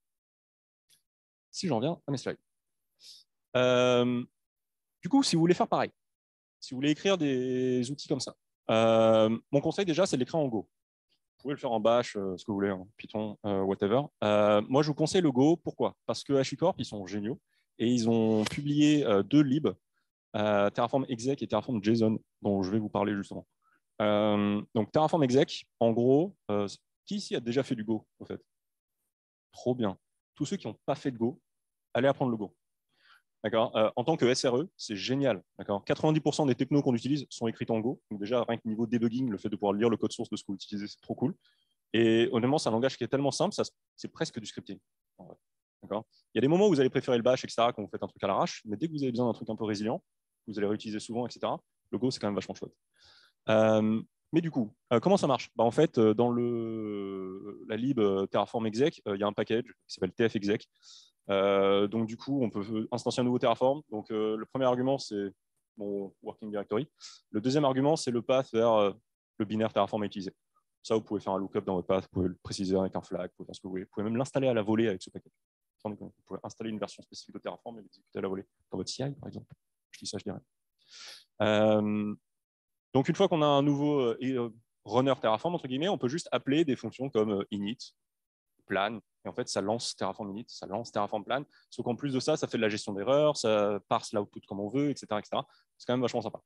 Si j'en viens à mes slides. Euh, du coup, si vous voulez faire pareil, si vous voulez écrire des outils comme ça, euh, mon conseil déjà, c'est de l'écrire en Go. Vous pouvez le faire en Bash, euh, ce que vous voulez, en Python, euh, whatever. Euh, moi, je vous conseille le Go. Pourquoi? Parce que HashiCorp, ils sont géniaux et ils ont publié euh, deux libs, euh, Terraform Exec et Terraform JSON, dont je vais vous parler justement. Euh, donc, Terraform Exec, en gros, euh, qui ici a déjà fait du Go, en fait? Trop bien. Tous ceux qui n'ont pas fait de Go, allez apprendre le Go. D'accord. Euh, en tant que S R E, c'est génial. D'accord. quatre-vingt-dix pour cent des technos qu'on utilise sont écrits en Go. Donc déjà, rien que niveau debugging, le fait de pouvoir lire le code source de ce que vous utilisez, c'est trop cool. Et honnêtement, c'est un langage qui est tellement simple, ça, c'est presque du scripting. D'accord. Il y a des moments où vous allez préférer le bash, et cetera, quand vous faites un truc à l'arrache, mais dès que vous avez besoin d'un truc un peu résilient, que vous allez réutiliser souvent, et cetera, le Go, c'est quand même vachement chouette. Euh, mais du coup, euh, comment ça marche? Bah, en fait, euh, dans le, la lib euh, Terraform exec, euh, il y a un package qui s'appelle T F exec. Euh, donc, du coup, on peut instancier un nouveau Terraform. Donc, euh, le premier argument, c'est mon working directory. Le deuxième argument, c'est le path vers euh, le binaire Terraform à utiliser. Ça, vous pouvez faire un lookup dans votre path, vous pouvez le préciser avec un flag, vous pouvez faire ce que vous voulez. Vous pouvez même l'installer à la volée avec ce package. Vous pouvez installer une version spécifique de Terraform et l'exécuter à la volée dans votre C I, par exemple. Je dis ça, je dirais. Euh, donc, une fois qu'on a un nouveau euh, runner Terraform, entre guillemets, on peut juste appeler des fonctions comme euh, init, plan, et en fait, ça lance Terraform init, ça lance Terraform plan. Sauf qu'en plus de ça, ça fait de la gestion d'erreurs, ça parse l'output comme on veut, et cetera, et cetera. C'est quand même vachement sympa.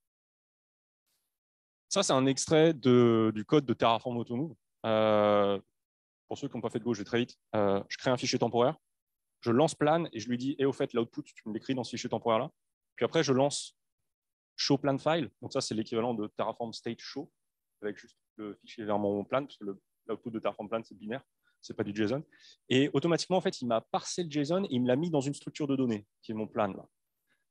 Ça, c'est un extrait de, du code de Terraform Automove. Euh, pour ceux qui n'ont pas fait de Go, je vais très vite. Euh, je crée un fichier temporaire, je lance plan et je lui dis, et au fait, l'output, tu me l'écris dans ce fichier temporaire-là. Puis après, je lance show plan file. Donc ça, c'est l'équivalent de Terraform state show, avec juste le fichier vers mon plan, parce que l'output de Terraform plan, c'est binaire, c'est pas du JSON. Et automatiquement, en fait, il m'a parsé le JSON et il me l'a mis dans une structure de données, qui est mon plan là.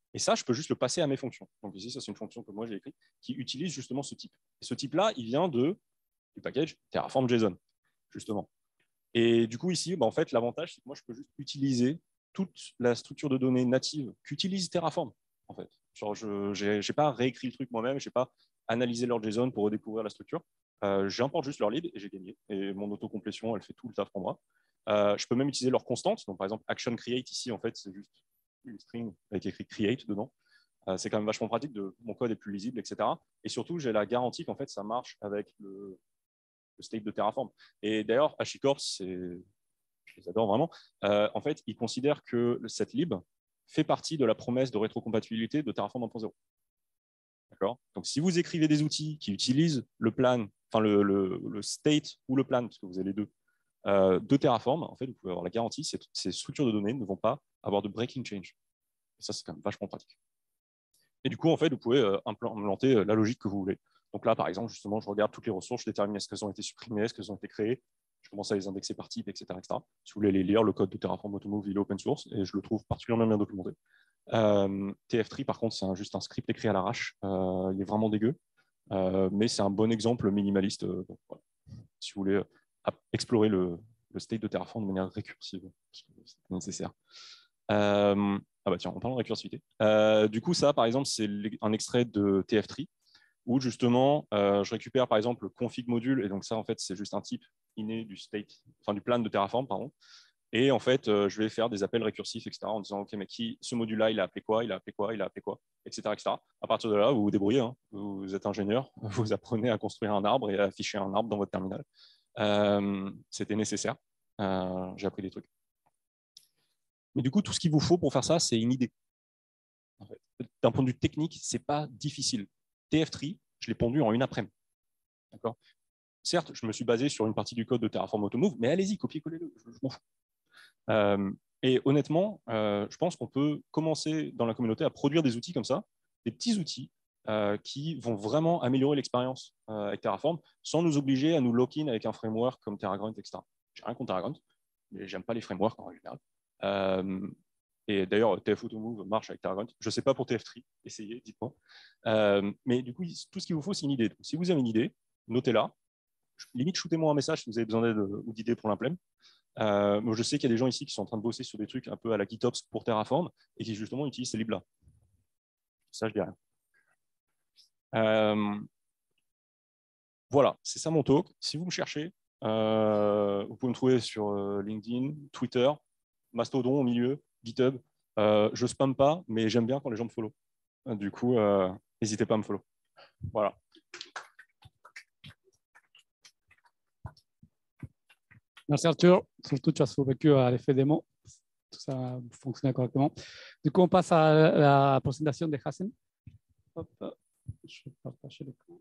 Et ça, je peux juste le passer à mes fonctions. Donc ici, ça, c'est une fonction que moi, j'ai écrite qui utilise justement ce type. Et ce type-là, il vient de, du package Terraform JSON, justement. Et du coup, ici, bah, en fait, l'avantage, c'est que moi, je peux juste utiliser toute la structure de données native qu'utilise Terraform, en fait. Genre, je n'ai pas réécrit le truc moi-même, je n'ai pas analysé leur JSON pour redécouvrir la structure. Euh, J'importe juste leur lib et j'ai gagné. Et mon autocomplétion, elle fait tout le taf pour moi. Euh, je peux même utiliser leur constante. Donc, par exemple, action create, ici, en fait, c'est juste une string avec écrit create dedans. Euh, c'est quand même vachement pratique. De, mon code est plus lisible, et cetera. Et surtout, j'ai la garantie qu'en fait, ça marche avec le, le state de Terraform. Et d'ailleurs, HashiCorp, c'est, je les adore vraiment. Euh, en fait, ils considèrent que cette lib fait partie de la promesse de rétrocompatibilité de Terraform un point zéro. D'accord ? Donc, si vous écrivez des outils qui utilisent le plan, enfin le, le, le state ou le plan, parce que vous avez les deux, euh, de Terraform, en fait, vous pouvez avoir la garantie que ces structures de données ne vont pas avoir de breaking change. Et ça, c'est quand même vachement pratique. Et du coup, en fait, vous pouvez euh, implémenter la logique que vous voulez. Donc là, par exemple, justement, je regarde toutes les ressources, je détermine est-ce qu'elles ont été supprimées, est-ce qu'elles ont été créées. Je commence à les indexer par type, et cetera, et cetera. Si vous voulez les lire, le code de Terraform Automove, il est open source et je le trouve particulièrement bien documenté. Euh, T F trois, par contre, c'est un, juste un script écrit à l'arrache. Euh, il est vraiment dégueu, euh, mais c'est un bon exemple minimaliste. Euh, donc, voilà. Si vous voulez euh, explorer le, le state de Terraform de manière récursive, c'est nécessaire. Euh, ah bah tiens, en parlant de récursivité. Euh, du coup, ça, par exemple, c'est un extrait de T F trois où justement, euh, je récupère par exemple le config module, et donc ça, en fait, c'est juste un type inné du state, enfin du plan de Terraform, pardon. Et en fait, euh, je vais faire des appels récursifs, et cetera, en disant, OK, mais qui, ce module-là, il a appelé quoi, il a appelé quoi, il a appelé quoi, et cetera, et cetera. À partir de là, vous vous débrouillez, hein. Vous êtes ingénieur, vous apprenez à construire un arbre et à afficher un arbre dans votre terminal. Euh, C'était nécessaire. Euh, J'ai appris des trucs. Mais du coup, tout ce qu'il vous faut pour faire ça, c'est une idée. En fait. D'un point de vue technique, ce n'est pas difficile. T F trois, je l'ai pondu en une après-midi. D'accord ? Certes, je me suis basé sur une partie du code de Terraform Automove, mais allez-y, copiez-collez-le, je, je m'en fous. Euh, et honnêtement, euh, je pense qu'on peut commencer dans la communauté à produire des outils comme ça, des petits outils euh, qui vont vraiment améliorer l'expérience euh, avec Terraform sans nous obliger à nous lock-in avec un framework comme TerraGrunt, et cetera. J'ai rien contre TerraGrunt, mais j'aime pas les frameworks en général. Euh, et d'ailleurs, T F Automove marche avec TerraGrunt. Je ne sais pas pour T F trois, essayez, dites-moi. Euh, mais du coup, tout ce qu'il vous faut, c'est une idée. Donc, si vous avez une idée, notez-la. Limite, shootez-moi un message si vous avez besoin d'aide ou d'idées pour l'implément. Euh, moi, je sais qu'il y a des gens ici qui sont en train de bosser sur des trucs un peu à la GitOps pour Terraform et qui justement utilisent ces libs-là. Ça, je dis rien. Euh, voilà, c'est ça mon talk. Si vous me cherchez, euh, vous pouvez me trouver sur euh, LinkedIn, Twitter, Mastodon au milieu, GitHub. Euh, je spamme pas, mais j'aime bien quand les gens me follow. Du coup, euh, n'hésitez pas à me follow. Voilà. Merci Arthur. Surtout, tu as survécu à l'effet démo. Tout ça fonctionnait correctement. Du coup, on passe à la présentation de Hassan. Hop, je vais partager l'écran.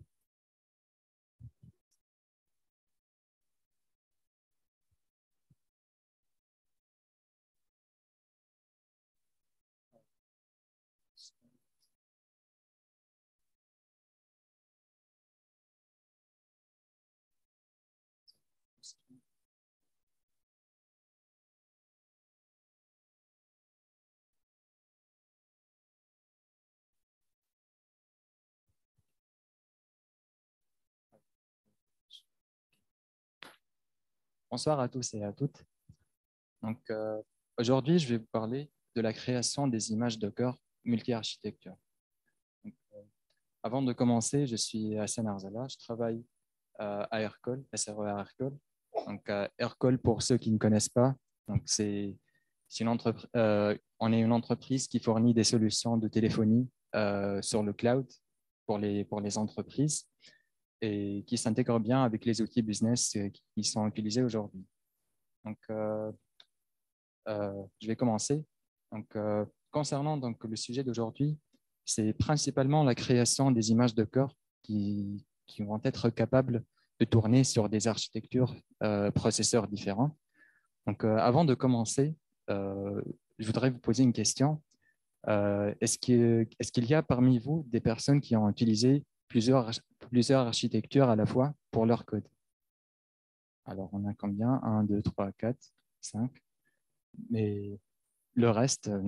Bonsoir à tous et à toutes. Donc, euh, aujourd'hui, je vais vous parler de la création des images Docker multi-architecture. Donc, euh, avant de commencer, je suis Hassan Arzala, je travaille euh, à Aircall, S R E à Aircall. Donc, euh, Aircall, pour ceux qui ne connaissent pas, donc c'est une entreprise, euh, on est une entreprise qui fournit des solutions de téléphonie euh, sur le cloud pour les, pour les entreprises et qui s'intègre bien avec les outils business qui sont utilisés aujourd'hui. Donc, euh, euh, je vais commencer. Donc, euh, concernant donc, le sujet d'aujourd'hui, c'est principalement la création des images Docker qui, qui vont être capables de tourner sur des architectures euh, processeurs différents. Donc, euh, avant de commencer, euh, je voudrais vous poser une question. Euh, est-ce que, est-ce qu'il y a parmi vous des personnes qui ont utilisé plusieurs, plusieurs architectures à la fois pour leur code? Alors, on a combien? un, deux, trois, quatre, cinq. Mais le reste, non.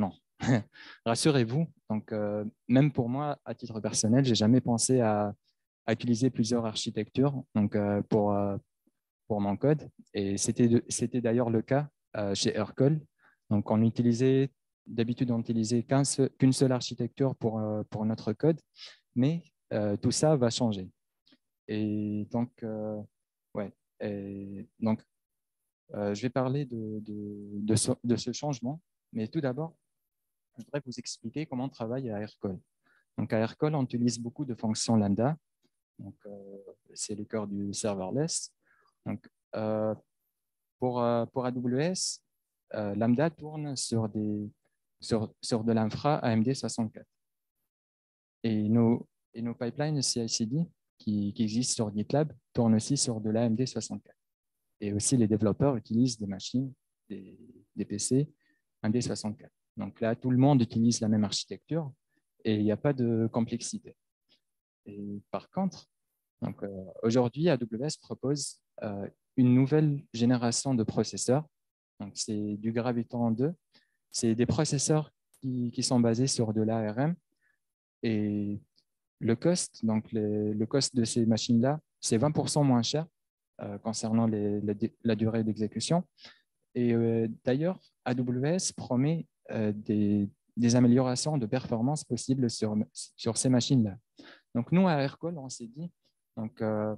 rassurez-vous, donc, euh, même pour moi, à titre personnel, je n'ai jamais pensé à, à utiliser plusieurs architectures donc, euh, pour, euh, pour mon code. Et c'était d'ailleurs le cas euh, chez Aircall. Donc, on utilisait, d'habitude, on utilisait qu'une seul, qu'une seule architecture pour, euh, pour notre code, mais euh, tout ça va changer. Et donc, euh, ouais, et donc euh, je vais parler de, de, de, ce, de ce changement, mais tout d'abord, je voudrais vous expliquer comment on travaille à Aircall. Donc, à Aircall, on utilise beaucoup de fonctions lambda. Donc, euh, c'est le cœur du serverless. Donc, euh, pour, euh, pour A W S, euh, lambda tourne sur, des, sur, sur de l'infra A M D soixante-quatre. Et nos, et nos pipelines C I C D qui, qui existent sur GitLab tournent aussi sur de l'A M D soixante-quatre. Et aussi, les développeurs utilisent des machines, des, des P C A M D soixante-quatre. Donc là, tout le monde utilise la même architecture et il n'y a pas de complexité. Et par contre, donc, euh, aujourd'hui, A W S propose euh, une nouvelle génération de processeurs. Donc, c'est du Graviton deux. C'est des processeurs qui, qui sont basés sur de l'A R M. Et le cost, donc les, le cost de ces machines-là, c'est vingt pour cent moins cher euh, concernant les, la, la durée d'exécution. Et euh, d'ailleurs, A W S promet euh, des, des améliorations de performance possibles sur, sur ces machines-là. Donc, nous, à Aircall, on s'est dit, donc, euh,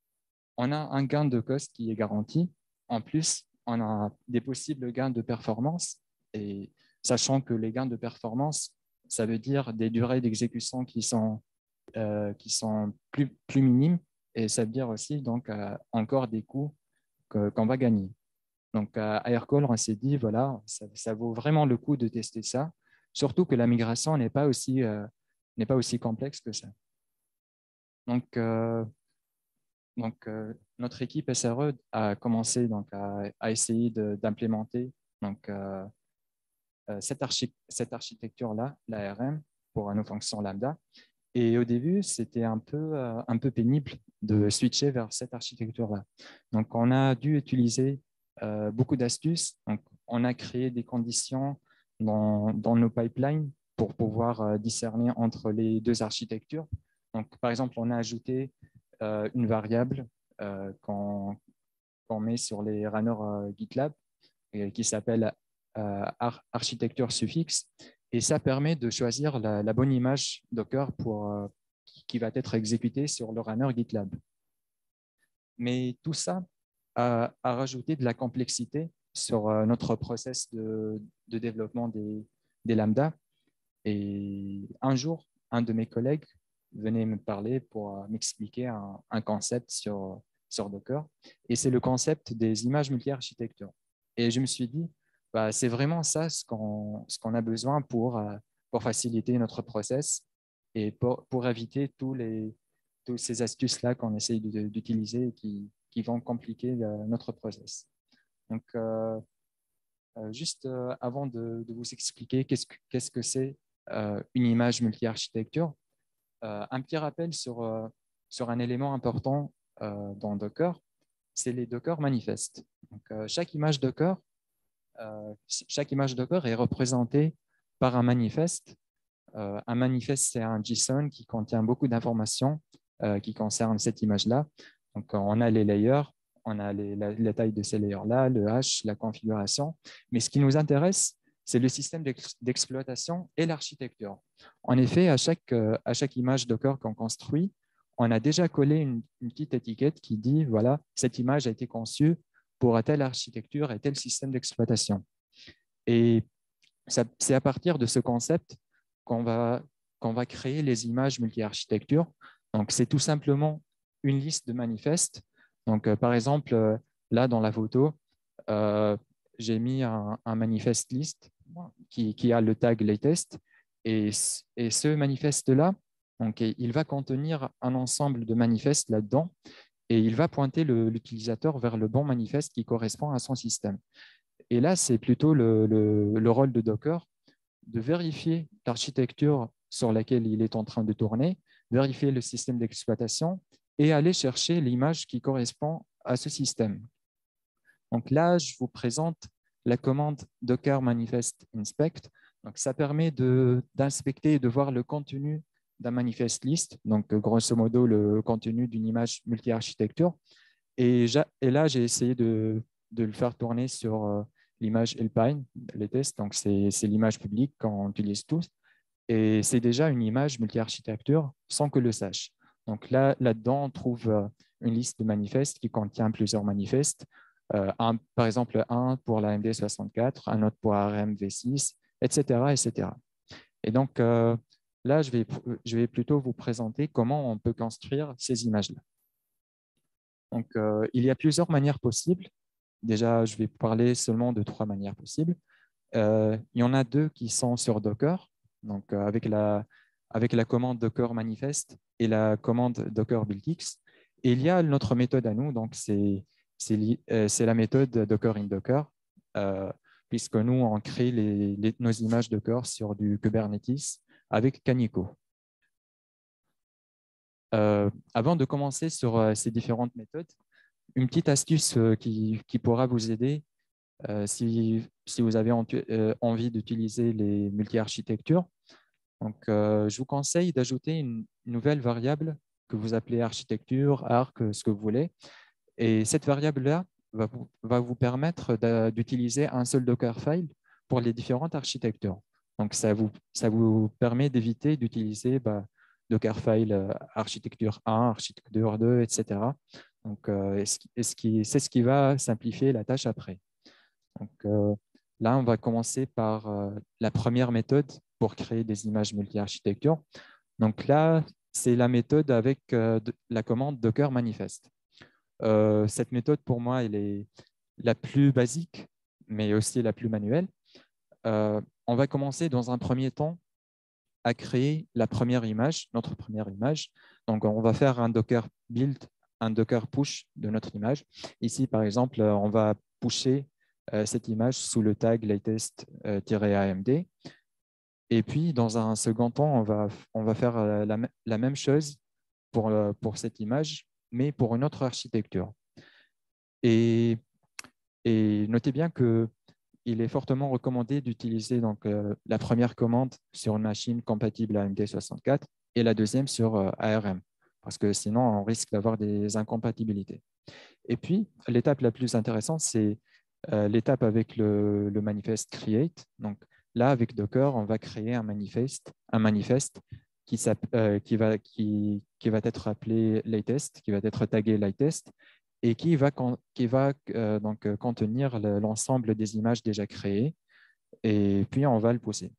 on a un gain de cost qui est garanti. En plus, on a des possibles gains de performance. Et sachant que les gains de performance, ça veut dire des durées d'exécution qui sont, euh, qui sont plus, plus minimes. Et ça veut dire aussi donc, euh, encore des coûts que, qu'on va gagner. Donc, à Aircall, on s'est dit, voilà, ça, ça vaut vraiment le coup de tester ça, surtout que la migration n'est pas aussi, euh, n'est pas aussi complexe que ça. Donc, euh, donc euh, notre équipe S R E a commencé donc, à, à essayer d'implémenter donc, euh, cette, archi cette architecture-là, l'A R M, pour nos fonctions lambda. Et au début, c'était un peu, euh, un peu pénible de switcher vers cette architecture-là. Donc, on a dû utiliser euh, beaucoup d'astuces. Donc, on a créé des conditions dans, dans nos pipelines pour pouvoir euh, discerner entre les deux architectures. Donc, par exemple, on a ajouté euh, une variable euh, qu'on qu'on met sur les runners euh, GitLab et qui s'appelle euh, ar architecture suffixe. Et ça permet de choisir la, la bonne image Docker pour, euh, qui va être exécutée sur le runner GitLab. Mais tout ça a, a rajouté de la complexité sur euh, notre process de, de développement des, des lambda. Et un jour, un de mes collègues venait me parler pour euh, m'expliquer un, un concept sur, sur Docker. Et c'est le concept des images multi-architecture. Et je me suis dit, bah, c'est vraiment ça ce qu'on ce qu'on a besoin pour, euh, pour faciliter notre process et pour, pour éviter tous les, toutes ces astuces-là qu'on essaye d'utiliser et qui, qui vont compliquer le, notre process. Donc, euh, euh, juste euh, avant de, de vous expliquer qu'est-ce que qu'est-ce que c'est euh, une image multi-architecture, euh, un petit rappel sur, euh, sur un élément important euh, dans Docker, c'est les Docker manifestes. Donc, euh, chaque image Docker Euh, chaque image Docker est représentée par un manifeste. Euh, un manifeste, c'est un JSON qui contient beaucoup d'informations euh, qui concernent cette image-là. Donc, on a les layers, on a les, la, la taille de ces layers-là, le hash, la configuration. Mais ce qui nous intéresse, c'est le système d'exploitation et l'architecture. En effet, à chaque, euh, à chaque image Docker qu'on construit, on a déjà collé une, une petite étiquette qui dit, voilà, cette image a été conçue pour telle architecture et tel système d'exploitation. Et c'est à partir de ce concept qu'on va, qu'on va créer les images multi-architecture. Donc, c'est tout simplement une liste de manifestes. Donc, euh, par exemple, euh, là, dans la photo, euh, j'ai mis un, un manifeste list qui, qui a le tag latest. Et, et ce manifeste-là, donc, il va contenir un ensemble de manifestes là-dedans. Et il va pointer l'utilisateur vers le bon manifeste qui correspond à son système. Et là, c'est plutôt le, le, le rôle de Docker de vérifier l'architecture sur laquelle il est en train de tourner, vérifier le système d'exploitation et aller chercher l'image qui correspond à ce système. Donc là, je vous présente la commande Docker manifest inspect. Donc, ça permet d'inspecter et de voir le contenu d'un manifest list, donc grosso modo le contenu d'une image multi-architecture. Et, et là, j'ai essayé de, de le faire tourner sur euh, l'image Alpine, les tests. Donc, c'est l'image publique qu'on utilise tous. Et c'est déjà une image multi-architecture sans que le sache. Donc là, là-dedans, on trouve euh, une liste de manifestes qui contient plusieurs manifestes. Euh, un, par exemple, un pour la A M D soixante-quatre, un autre pour A R M V six, et cetera, et cetera. Et donc, euh, là, je vais, je vais plutôt vous présenter comment on peut construire ces images-là. Donc, euh, il y a plusieurs manières possibles. Déjà, je vais parler seulement de trois manières possibles. Euh, il y en a deux qui sont sur Docker, donc euh, avec, la, avec la commande Docker manifest et la commande Docker buildx. Et il y a notre méthode à nous, donc c'est euh, la méthode Docker in Docker, euh, puisque nous, on crée les, les, nos images Docker sur du Kubernetes avec Kaniko. Euh, avant de commencer sur euh, ces différentes méthodes, une petite astuce euh, qui, qui pourra vous aider euh, si, si vous avez en, euh, envie d'utiliser les multi-architectures. Donc, euh, je vous conseille d'ajouter une nouvelle variable que vous appelez architecture, arc, ce que vous voulez. Et cette variable-là va, va vous permettre d'utiliser un seul Dockerfile pour les différentes architectures. Donc, ça vous, ça vous permet d'éviter d'utiliser bah, Dockerfile euh, architecture un, architecture deux, et cetera. Donc, euh, c'est ce, ce qui va simplifier la tâche après. Donc, euh, là, on va commencer par euh, la première méthode pour créer des images multi-architecture. Donc là, c'est la méthode avec euh, de, la commande Docker manifest. Euh, cette méthode, pour moi, elle est la plus basique, mais aussi la plus manuelle. Euh, on va commencer dans un premier temps à créer la première image, notre première image. Donc, on va faire un Docker build, un Docker push de notre image. Ici, par exemple, on va pusher euh, cette image sous le tag latest-A M D. Et puis, dans un second temps, on va, on va faire la, la même chose pour, pour cette image, mais pour une autre architecture. Et, et notez bien qu'il est fortement recommandé d'utiliser donc euh, la première commande sur une machine compatible A M D soixante-quatre et la deuxième sur euh, A R M, parce que sinon, on risque d'avoir des incompatibilités. Et puis, l'étape la plus intéressante, c'est euh, l'étape avec le, le manifeste create. Donc, là, avec Docker, on va créer un manifeste, un manifeste qui, euh, qui, va, qui, qui va être appelé latest, qui va être tagué latest, et qui va, qui va euh, donc, contenir l'ensemble des images déjà créées, et puis on va le pousser.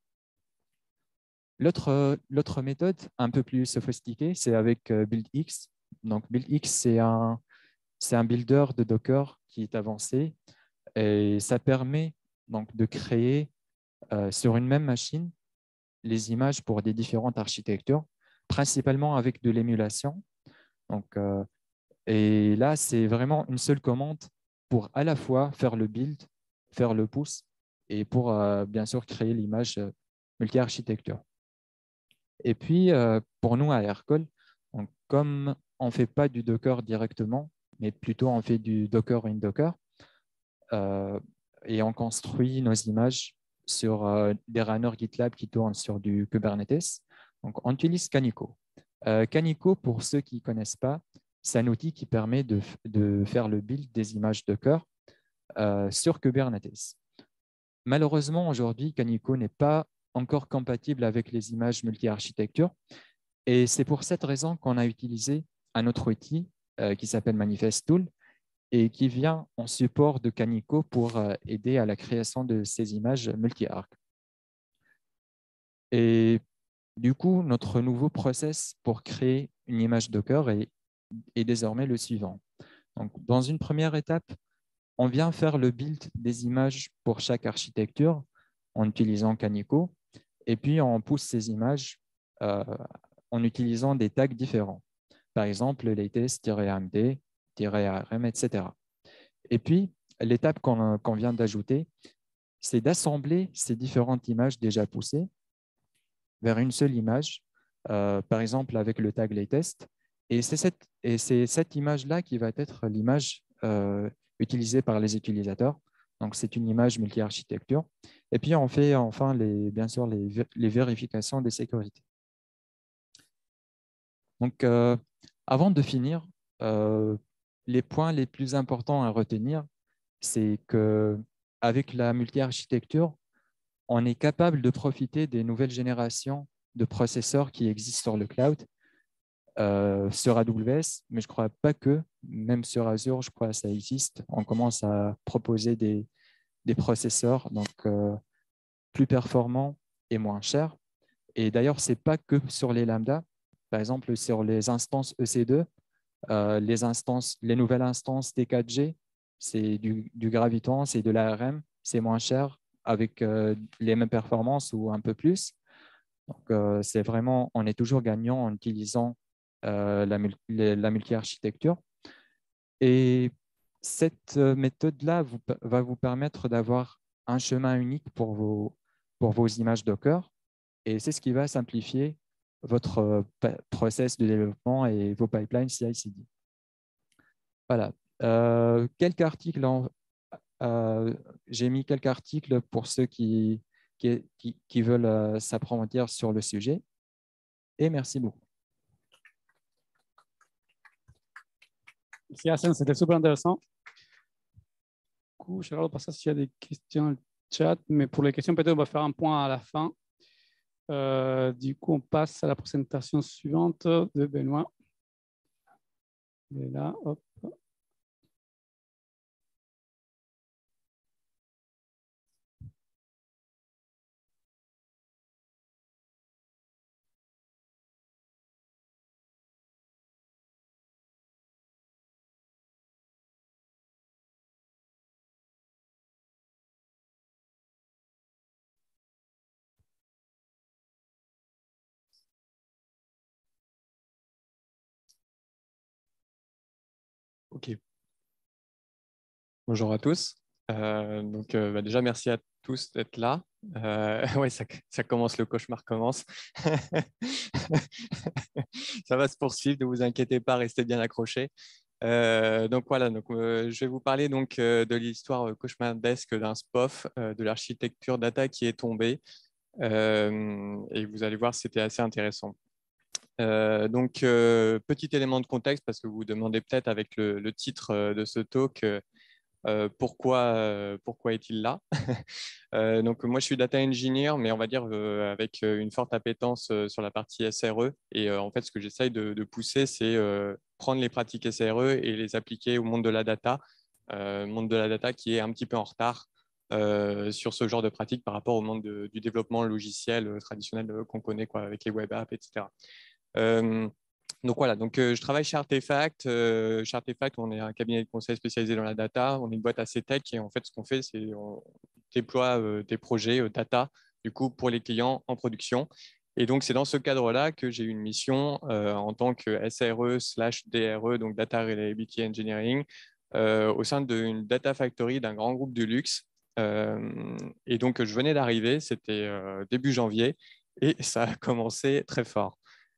L'autre méthode, un peu plus sophistiquée, c'est avec euh, buildx. Donc, buildx, c'est un, c'est un builder de Docker qui est avancé, et ça permet donc de créer euh, sur une même machine les images pour des différentes architectures, principalement avec de l'émulation. Donc, euh, et là, c'est vraiment une seule commande pour à la fois faire le build, faire le push et pour euh, bien sûr créer l'image euh, multi-architecture. Et puis, euh, pour nous à Aircall, donc, comme on ne fait pas du Docker directement, mais plutôt on fait du Docker in Docker, euh, et on construit nos images sur euh, des runners GitLab qui tournent sur du Kubernetes. Donc, on utilise Kaniko. Euh, Kaniko, pour ceux qui ne connaissent pas, c'est un outil qui permet de, de faire le build des images Docker euh, sur Kubernetes. Malheureusement, aujourd'hui, Kaniko n'est pas encore compatible avec les images multi-architecture. Et c'est pour cette raison qu'on a utilisé un autre outil euh, qui s'appelle Manifest Tool et qui vient en support de Kaniko pour euh, aider à la création de ces images multi-arc. Et du coup, notre nouveau process pour créer une image Docker est, est désormais le suivant. Donc, dans une première étape, on vient faire le build des images pour chaque architecture en utilisant Kaniko, et puis on pousse ces images euh, en utilisant des tags différents. Par exemple, latest-A M D-A R M, et cetera. Et puis, l'étape qu'on qu'on vient d'ajouter, c'est d'assembler ces différentes images déjà poussées vers une seule image, euh, par exemple avec le tag latest. Et c'est cette, et c'est cette image-là qui va être l'image euh, utilisée par les utilisateurs. Donc, c'est une image multi-architecture. Et puis, on fait enfin, les, bien sûr, les, les vérifications de sécurité. Donc, euh, avant de finir, euh, les points les plus importants à retenir, c'est qu'avec la multi-architecture, on est capable de profiter des nouvelles générations de processeurs qui existent sur le cloud, euh, sur A W S, mais je ne crois pas que, même sur Azure, je crois que ça existe. On commence à proposer des, des processeurs donc, euh, plus performants et moins chers. Et d'ailleurs, ce n'est pas que sur les lambda. Par exemple, sur les instances E C deux, euh, les, instances, les nouvelles instances des quatre G, c'est du, du Graviton, c'est de l'A R M, c'est moins cher avec euh, les mêmes performances ou un peu plus. Donc, euh, c'est vraiment, on est toujours gagnant en utilisant euh, la, la multi-architecture. Et cette méthode-là vous, va vous permettre d'avoir un chemin unique pour vos, pour vos images Docker. Et c'est ce qui va simplifier votre process de développement et vos pipelines C I C D. Voilà. Euh, quelques articles, en, euh, j'ai mis quelques articles pour ceux qui, qui, qui, qui veulent euh, s'approfondir sur le sujet. Et merci beaucoup. Merci Hassan, c'était super intéressant. Du coup, je regarde par ça s'il y a des questions dans le chat, mais pour les questions, peut-être on va faire un point à la fin. Euh, du coup, on passe à la présentation suivante de Benoît. Il est là, hop. Ok. Bonjour à tous. Euh, donc, euh, bah, déjà, merci à tous d'être là. Euh, oui, ça, ça commence, le cauchemar commence. Ça va se poursuivre, ne vous inquiétez pas, restez bien accrochés. Euh, donc voilà, donc, euh, je vais vous parler donc, euh, de l'histoire cauchemardesque d'un S P O F, euh, de l'architecture data qui est tombée. Euh, et vous allez voir, c'était assez intéressant. Euh, donc, euh, petit élément de contexte, parce que vous vous demandez peut-être avec le, le titre euh, de ce talk, euh, euh, pourquoi, euh, pourquoi est-il là. euh, Donc, moi, je suis data engineer, mais on va dire euh, avec une forte appétence euh, sur la partie S R E. Et euh, en fait, ce que j'essaye de, de pousser, c'est euh, prendre les pratiques S R E et les appliquer au monde de la data, euh, monde de la data qui est un petit peu en retard euh, sur ce genre de pratiques par rapport au monde de, du développement logiciel euh, traditionnel euh, qu'on connaît, quoi, avec les web apps, et cetera. Euh, donc voilà, donc, euh, je travaille chez Artefact. Euh, chez Artefact, on est un cabinet de conseil spécialisé dans la data. On est une boîte assez tech et en fait, ce qu'on fait, c'est on déploie euh, des projets euh, data du coup, pour les clients en production. Et donc, c'est dans ce cadre-là que j'ai eu une mission euh, en tant que S R E slash D R E, donc Data Reliability Engineering, euh, au sein d'une data factory d'un grand groupe du luxe. Euh, et donc, je venais d'arriver, c'était euh, début janvier, et ça a commencé très fort.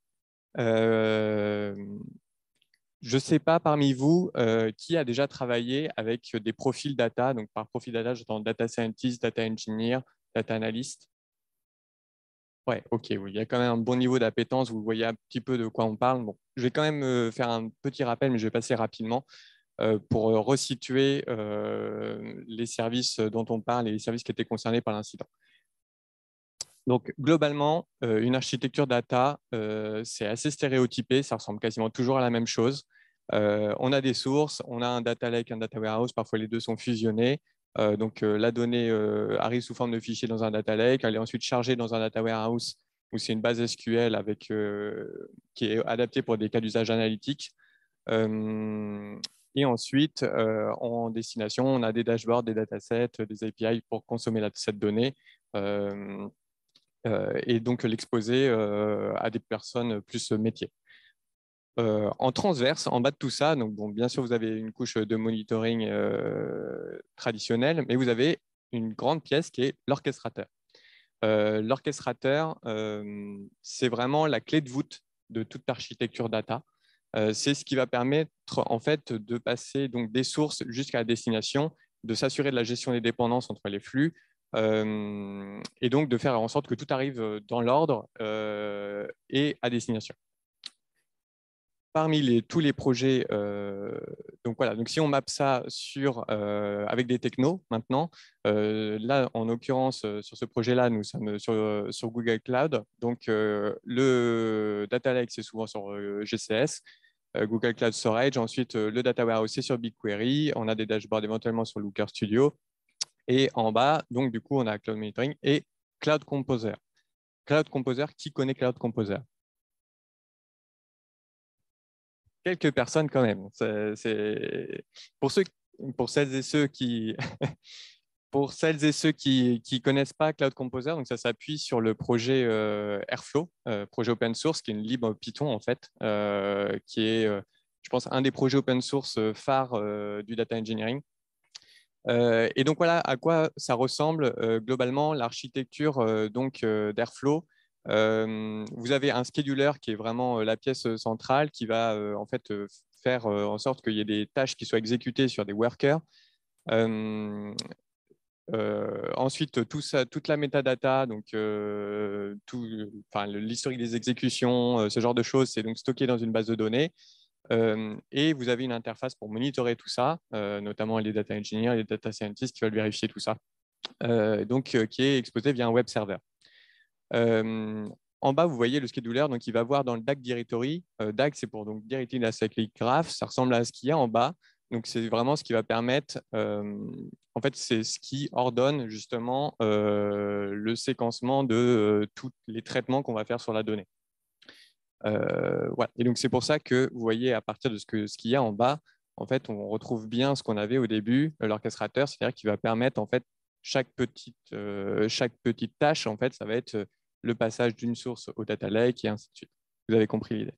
Euh, je ne sais pas parmi vous euh, qui a déjà travaillé avec des profils data. Donc, par profil data, j'entends data scientist, data engineer, data analyst. Ouais, ok, oui, il y a quand même un bon niveau d'appétence. Vous voyez un petit peu de quoi on parle. Bon, je vais quand même euh, faire un petit rappel, mais je vais passer rapidement euh, pour euh, resituer euh, les services dont on parle et les services qui étaient concernés par l'incident. Donc, globalement, euh, une architecture data, euh, c'est assez stéréotypé, ça ressemble quasiment toujours à la même chose. Euh, on a des sources, on a un data lake, un data warehouse, parfois les deux sont fusionnés. Euh, donc, euh, la donnée euh, arrive sous forme de fichier dans un data lake, elle est ensuite chargée dans un data warehouse où c'est une base S Q L avec, euh, qui est adaptée pour des cas d'usage analytique. Euh, et ensuite, euh, en destination, on a des dashboards, des datasets, des A P I pour consommer la, cette donnée. Euh, Euh, et donc l'exposer euh, à des personnes plus métiers. Euh, en transverse, en bas de tout ça, donc bon, bien sûr, vous avez une couche de monitoring euh, traditionnelle, mais vous avez une grande pièce qui est l'orchestrateur. Euh, l'orchestrateur, euh, c'est vraiment la clé de voûte de toute architecture data. Euh, c'est ce qui va permettre en fait de passer donc, des sources jusqu'à la destination de s'assurer de la gestion des dépendances entre les flux, euh, et donc de faire en sorte que tout arrive dans l'ordre euh, et à destination. Parmi les, tous les projets, euh, donc voilà, donc si on mappe ça sur, euh, avec des technos maintenant, euh, là en l'occurrence sur ce projet-là, nous sommes sur, sur Google Cloud, donc euh, le Data Lake c'est souvent sur euh, G C S, euh, Google Cloud Storage, ensuite euh, le Data Warehouse c'est sur BigQuery, on a des dashboards éventuellement sur Looker Studio, et en bas, donc du coup on a Cloud Monitoring et Cloud Composer. Cloud Composer, qui connaît Cloud Composer? Quelques personnes quand même. C'est, c'est... Pour, ceux, pour celles et ceux qui pour celles et ceux qui qui connaissent pas Cloud Composer, donc ça s'appuie sur le projet euh, Airflow, euh, projet open source qui est une libre Python en fait, euh, qui est, euh, je pense, un des projets open source phares euh, du data engineering. Euh, et donc voilà à quoi ça ressemble euh, globalement l'architecture euh, donc euh, d'Airflow. Euh, vous avez un scheduler qui est vraiment euh, la pièce centrale qui va euh, en fait euh, faire euh, en sorte qu'il y ait des tâches qui soient exécutées sur des workers. Euh, euh, ensuite, tout ça, toute la metadata, donc euh, tout, enfin, l'historique des exécutions, euh, ce genre de choses, c'est donc stocké dans une base de données. Euh, et vous avez une interface pour monitorer tout ça, euh, notamment les data engineers, les data scientists qui veulent vérifier tout ça, euh, donc euh, qui est exposé via un web server. Euh, en bas, vous voyez le scheduler, donc il va voir dans le D A G directory. Euh, D A G, c'est pour donc Directed Acyclic Graph. Ça ressemble à ce qu'il y a en bas. Donc c'est vraiment ce qui va permettre, euh, en fait, c'est ce qui ordonne justement euh, le séquencement de euh, tous les traitements qu'on va faire sur la donnée. Euh, voilà. Et donc c'est pour ça que vous voyez à partir de ce que ce qu'il y a en bas, en fait, on retrouve bien ce qu'on avait au début, l'orchestrateur, c'est-à-dire qu'il va permettre en fait chaque petite euh, chaque petite tâche, en fait, ça va être le passage d'une source au data lake et ainsi de suite. Vous avez compris l'idée.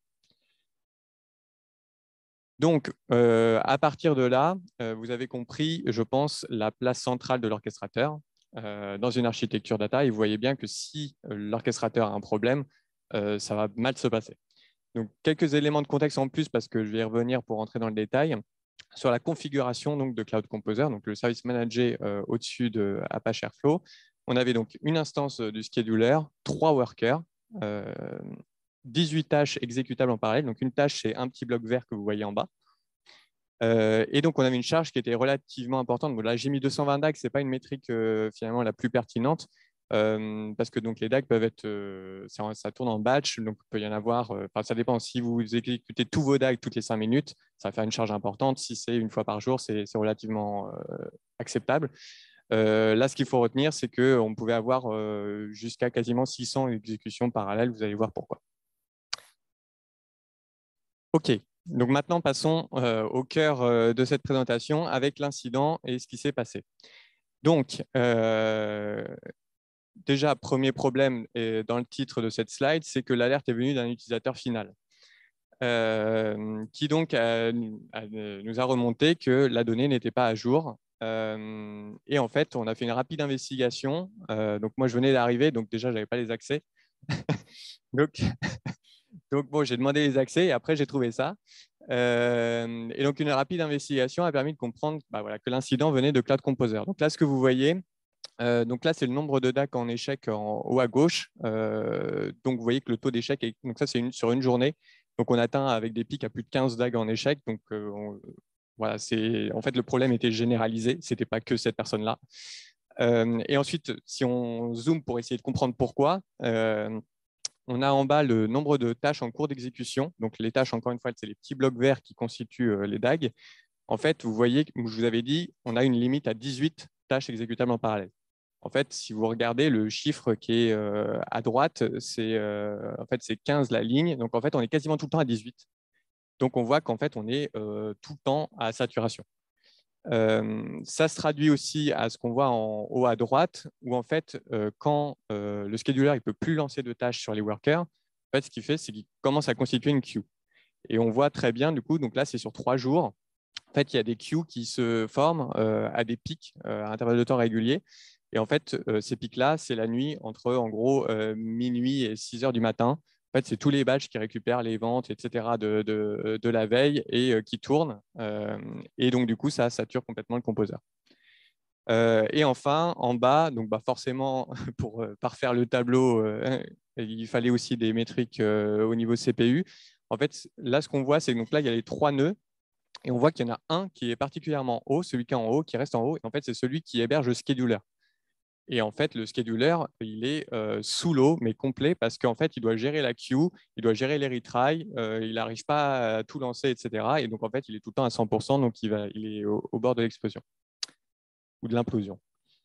Donc, euh, à partir de là, euh, vous avez compris, je pense, la place centrale de l'orchestrateur euh, dans une architecture data. Et vous voyez bien que si euh, l'orchestrateur a un problème, euh, ça va mal se passer. Donc, quelques éléments de contexte en plus, parce que je vais y revenir pour rentrer dans le détail. Sur la configuration donc, de Cloud Composer, donc le service manager euh, au-dessus de Apache Airflow, on avait donc une instance du scheduler, trois workers, euh, dix-huit tâches exécutables en parallèle. Donc, une tâche, c'est un petit bloc vert que vous voyez en bas. Euh, et donc, on avait une charge qui était relativement importante. Bon, là, j'ai mis deux cent vingt D A G, ce n'est pas une métrique euh, finalement la plus pertinente, euh, parce que donc, les D A G peuvent être, euh, ça, ça tourne en batch, donc il peut y en avoir, euh, ça dépend. Si vous exécutez tous vos D A G toutes les cinq minutes, ça va faire une charge importante. Si c'est une fois par jour, c'est relativement euh, acceptable. Euh, là, ce qu'il faut retenir, c'est qu'on pouvait avoir euh, jusqu'à quasiment six cents exécutions parallèles. Vous allez voir pourquoi. OK. Donc maintenant, passons euh, au cœur euh, de cette présentation avec l'incident et ce qui s'est passé. Donc, euh, déjà, premier problème et dans le titre de cette slide, c'est que l'alerte est venue d'un utilisateur final euh, qui donc a, a, nous a remonté que la donnée n'était pas à jour. Euh, et en fait, on a fait une rapide investigation. Euh, donc moi, je venais d'arriver, donc déjà, je n'avais pas les accès. donc, donc bon, j'ai demandé les accès et après, j'ai trouvé ça. Euh, et donc, une rapide investigation a permis de comprendre bah, voilà, que l'incident venait de Cloud Composer. Donc là, ce que vous voyez, euh, donc là, c'est le nombre de D A G en échec en haut à gauche. Euh, donc, vous voyez que le taux d'échec, est... donc ça, c'est une... sur une journée. Donc, on atteint avec des pics à plus de quinze D A G en échec. Donc, euh, on... voilà, c'est en fait le problème était généralisé. Ce n'était pas que cette personne-là. Euh, et ensuite, si on zoome pour essayer de comprendre pourquoi, euh, on a en bas le nombre de tâches en cours d'exécution. Donc, les tâches, encore une fois, c'est les petits blocs verts qui constituent les D A G. En fait, vous voyez, je vous avais dit, on a une limite à dix-huit tâches exécutables en parallèle. En fait, si vous regardez le chiffre qui est euh, à droite, c'est euh, en fait, quinze la ligne. Donc, en fait, on est quasiment tout le temps à dix-huit. Donc, on voit qu'en fait, on est euh, tout le temps à saturation. Euh, ça se traduit aussi à ce qu'on voit en haut à droite, où en fait, euh, quand euh, le scheduler ne peut plus lancer de tâches sur les workers, en fait, ce qu'il fait, c'est qu'il commence à constituer une queue. Et on voit très bien, du coup, donc là, c'est sur trois jours. En fait, il y a des queues qui se forment euh, à des pics euh, à intervalles de temps réguliers. Et en fait, euh, ces pics-là, c'est la nuit entre, en gros, euh, minuit et six heures du matin. En fait, c'est tous les batchs qui récupèrent les ventes, et cetera de, de, de la veille et euh, qui tournent. Euh, et donc, du coup, ça sature complètement le composer. Euh, et enfin, en bas, donc bah forcément, pour euh, parfaire le tableau, euh, il fallait aussi des métriques euh, au niveau C P U. En fait, là, ce qu'on voit, c'est que donc là, il y a les trois nœuds. Et on voit qu'il y en a un qui est particulièrement haut, celui qui est en haut, qui reste en haut. Et en fait, c'est celui qui héberge le scheduler. Et en fait, le scheduler, il est euh, sous l'eau, mais complet, parce qu'en fait, il doit gérer la queue, il doit gérer les retries, euh, il n'arrive pas à tout lancer, et cetera. Et donc, en fait, il est tout le temps à cent pour cent, donc il, va, il est au, au bord de l'explosion ou de l'implosion.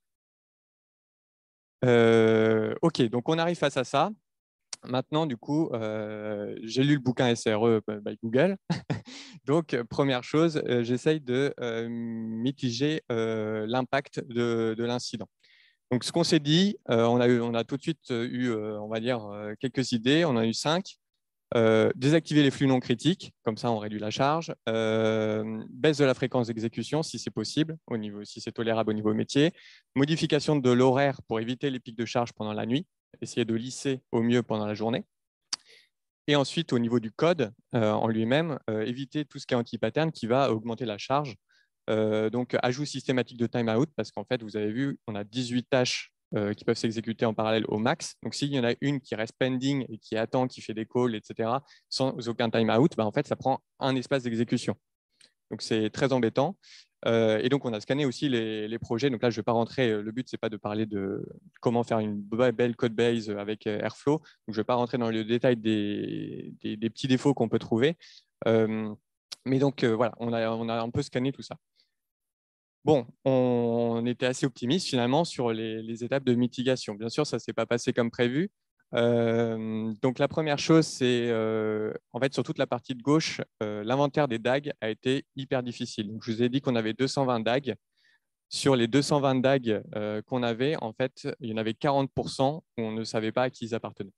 Euh, OK, donc on arrive face à ça. Maintenant, du coup, euh, j'ai lu le bouquin S R E by Google. Donc, première chose, euh, j'essaye de euh, mitiger euh, l'impact de, de l'incident. Donc, ce qu'on s'est dit, euh, on, a eu, on a tout de suite eu, euh, on va dire, euh, quelques idées. On en a eu cinq. Euh, désactiver les flux non critiques, comme ça on réduit la charge. Euh, baisse de la fréquence d'exécution si c'est possible, au niveau, si c'est tolérable au niveau métier. Modification de l'horaire pour éviter les pics de charge pendant la nuit. Essayer de lisser au mieux pendant la journée. Et ensuite, au niveau du code euh, en lui-même, euh, éviter tout ce qui est anti-pattern qui va augmenter la charge. Euh, donc, ajout systématique de timeout, parce qu'en fait, vous avez vu, on a dix-huit tâches euh, qui peuvent s'exécuter en parallèle au max. Donc, s'il y en a une qui reste pending et qui attend, qui fait des calls, et cetera, sans aucun timeout, bah, en fait, ça prend un espace d'exécution. Donc, c'est très embêtant. Euh, et donc, on a scanné aussi les, les projets. Donc là, je ne vais pas rentrer. Le but, ce n'est pas de parler de comment faire une belle code base avec Airflow. Donc, je ne vais pas rentrer dans le détail des, des, des petits défauts qu'on peut trouver. Euh, mais donc, euh, voilà, on a, on a un peu scanné tout ça. Bon, on était assez optimiste finalement sur les, les étapes de mitigation. Bien sûr, ça ne s'est pas passé comme prévu. Euh, donc la première chose, c'est euh, en fait sur toute la partie de gauche, euh, l'inventaire des D A G a été hyper difficile. Donc, je vous ai dit qu'on avait deux cent vingt D A G. Sur les deux cent vingt D A G euh, qu'on avait, en fait, il y en avait quarante pour cent où on ne savait pas à qui ils appartenaient.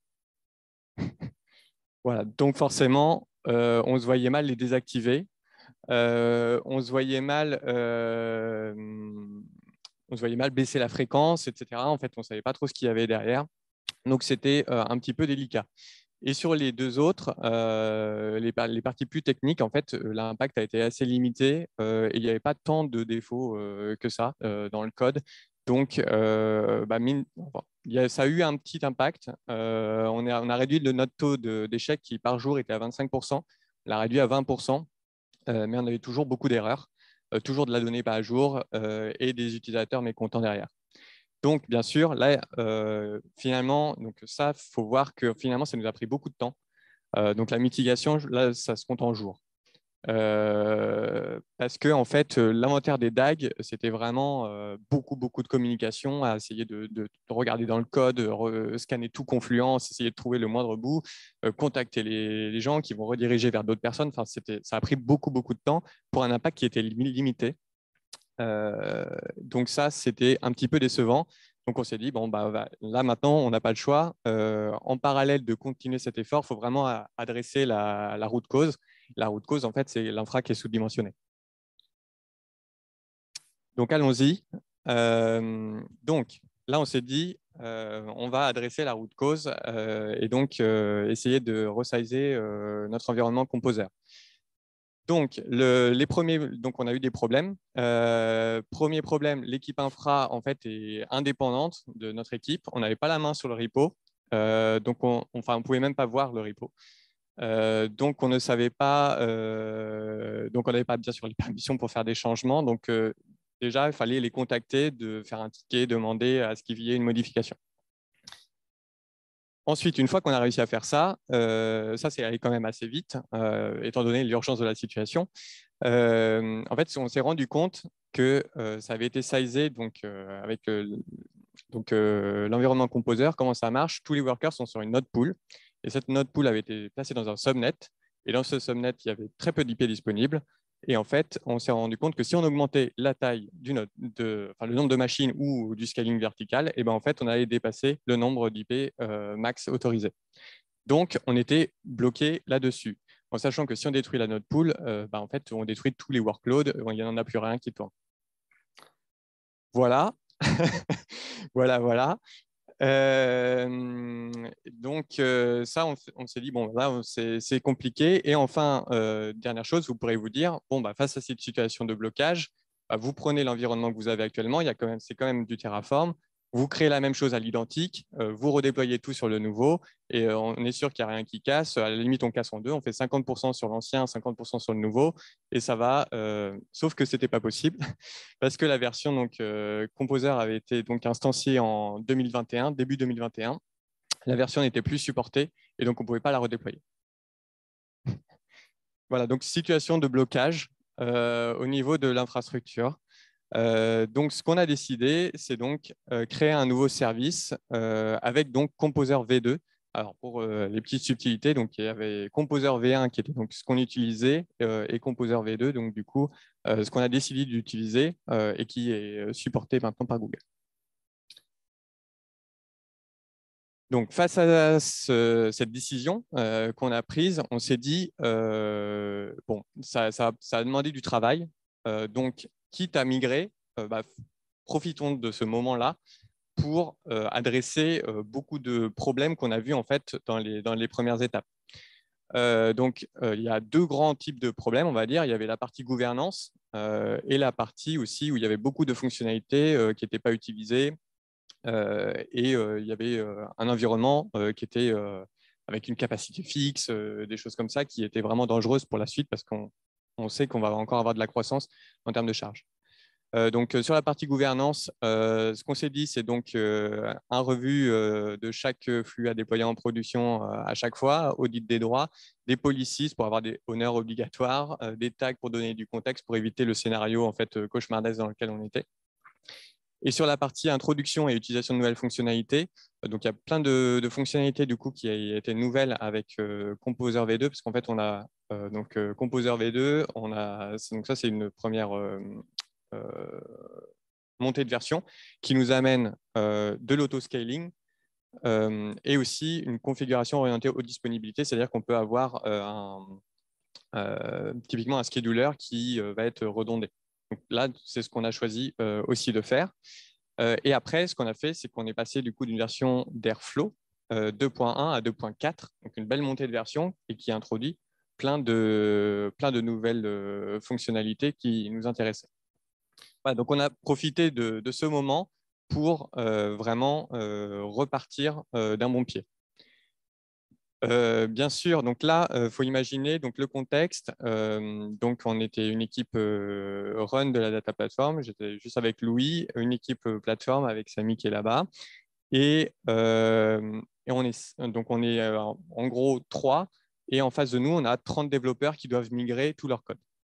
Voilà. Donc forcément, euh, on se voyait mal les désactiver. Euh, on se voyait mal, euh, on se voyait mal baisser la fréquence, et cetera. En fait, on ne savait pas trop ce qu'il y avait derrière. Donc, c'était euh, un petit peu délicat. Et sur les deux autres, euh, les, les parties plus techniques, en fait, l'impact a été assez limité euh, et il n'y avait pas tant de défauts euh, que ça euh, dans le code. Donc, euh, bah, mine, enfin, y a, ça a eu un petit impact. Euh, on, a, on a réduit le, notre taux d'échec qui, par jour, était à vingt-cinq pour cent. On l'a réduit à vingt pour cent. Euh, mais on avait toujours beaucoup d'erreurs, euh, toujours de la donnée pas à jour euh, et des utilisateurs mécontents derrière. Donc, bien sûr, là, euh, finalement, donc ça, il faut voir que finalement, ça nous a pris beaucoup de temps. Euh, donc, la mitigation, là, ça se compte en jours. Euh, parce que en fait, l'inventaire des D A G, c'était vraiment euh, beaucoup, beaucoup de communication, à essayer de, de, de regarder dans le code, re, scanner tout Confluence, essayer de trouver le moindre bout, euh, contacter les, les gens qui vont rediriger vers d'autres personnes. Enfin, c'était, ça a pris beaucoup, beaucoup de temps pour un impact qui était limité. Euh, donc ça, c'était un petit peu décevant. Donc on s'est dit, bon, bah, là maintenant, on n'a pas le choix. Euh, en parallèle de continuer cet effort, il faut vraiment adresser la, la root cause. La root cause, en fait, c'est l'infra qui est sous-dimensionné. Donc allons-y. Euh, donc là, on s'est dit, euh, on va adresser la root cause euh, et donc euh, essayer de resizer euh, notre environnement Composer. Donc, le, les premiers, donc, on a eu des problèmes. Euh, premier problème, l'équipe infra en fait, est indépendante de notre équipe. On n'avait pas la main sur le repo. Euh, donc, on ne enfin, on pouvait même pas voir le repo. Euh, donc, on ne savait pas, euh, donc on n'avait pas bien sûr les permissions pour faire des changements. Donc, euh, déjà, il fallait les contacter, de faire un ticket, demander à ce qu'il y ait une modification. Ensuite, une fois qu'on a réussi à faire ça, euh, ça c'est allé quand même assez vite, euh, étant donné l'urgence de la situation. Euh, en fait, on s'est rendu compte que euh, ça avait été sizé donc, euh, avec euh, donc, euh, l'environnement Composer. Comment ça marche? Tous les workers sont sur une node pool. Et cette node pool avait été placée dans un subnet. Et dans ce subnet, il y avait très peu d'I P disponibles. Et en fait, on s'est rendu compte que si on augmentait la taille du node, de, enfin, le nombre de machines ou du scaling vertical, et ben en fait, on allait dépasser le nombre d'I P euh, max autorisé. Donc, on était bloqué là-dessus. En sachant que si on détruit la node pool, euh, bah, en fait, on détruit tous les workloads, il n'y en a plus rien qui tourne. Voilà. voilà, voilà. Euh, donc, euh, ça, on, on s'est dit, bon, là, c'est compliqué. Et enfin, euh, dernière chose, vous pourrez vous dire, bon, bah, face à cette situation de blocage, bah, vous prenez l'environnement que vous avez actuellement, c'est quand même du Terraform, vous créez la même chose à l'identique, euh, vous redéployez tout sur le nouveau et euh, on est sûr qu'il n'y a rien qui casse. À la limite, on casse en deux, on fait cinquante pour cent sur l'ancien, cinquante pour cent sur le nouveau et ça va, euh, sauf que ce n'était pas possible parce que la version donc, euh, Composer avait été donc, instanciée en deux mille vingt et un, début deux mille vingt et un. La version n'était plus supportée et donc on ne pouvait pas la redéployer. Voilà, donc situation de blocage euh, au niveau de l'infrastructure. Euh, donc, ce qu'on a décidé, c'est donc euh, créer un nouveau service euh, avec donc Composer V deux. Alors, pour euh, les petites subtilités, donc, il y avait Composer V un qui était donc ce qu'on utilisait euh, et Composer V deux, donc du coup, euh, ce qu'on a décidé d'utiliser euh, et qui est supporté maintenant par Google. Donc, face à ce, cette décision euh, qu'on a prise, on s'est dit, euh, bon, ça, ça, ça a demandé du travail, euh, donc quitte à migrer, euh, bah, profitons de ce moment-là pour euh, adresser euh, beaucoup de problèmes qu'on a vus en fait dans les, dans les premières étapes. Euh, donc, euh, il y a deux grands types de problèmes, on va dire. Il y avait la partie gouvernance euh, et la partie aussi où il y avait beaucoup de fonctionnalités euh, qui n'étaient pas utilisées euh, et euh, il y avait euh, un environnement euh, qui était euh, avec une capacité fixe, euh, des choses comme ça qui étaient vraiment dangereuses pour la suite parce qu'on on sait qu'on va encore avoir de la croissance en termes de charge. Euh, donc, euh, sur la partie gouvernance, euh, ce qu'on s'est dit, c'est donc euh, un revue euh, de chaque flux à déployer en production euh, à chaque fois, audit des droits, des policies pour avoir des honneurs obligatoires, euh, des tags pour donner du contexte pour éviter le scénario en fait, cauchemardesque dans lequel on était. Et sur la partie introduction et utilisation de nouvelles fonctionnalités, euh, donc il y a plein de, de fonctionnalités du coup qui a été nouvelles avec euh, Composer V deux, parce qu'en fait on a euh, donc euh, Composer V deux, on a donc ça c'est une première euh, Euh, montée de version qui nous amène euh, de l'autoscaling euh, et aussi une configuration orientée aux disponibilités, c'est-à-dire qu'on peut avoir euh, un, euh, typiquement un scheduler qui euh, va être redondé. Donc là, c'est ce qu'on a choisi euh, aussi de faire. Euh, et après, ce qu'on a fait, c'est qu'on est passé du coup d'une version d'Airflow euh, deux point un à deux point quatre, donc une belle montée de version et qui introduit plein de, plein de nouvelles euh, fonctionnalités qui nous intéressaient. Voilà, donc, on a profité de, de ce moment pour euh, vraiment euh, repartir euh, d'un bon pied. Euh, bien sûr, donc là, il euh, faut imaginer donc, le contexte. Euh, donc, on était une équipe euh, run de la data platform. J'étais juste avec Louis, une équipe euh, plateforme avec Samy qui est là-bas. Et, euh, et on est, donc, on est euh, en gros trois. Et en face de nous, on a trente développeurs qui doivent migrer tout leur code.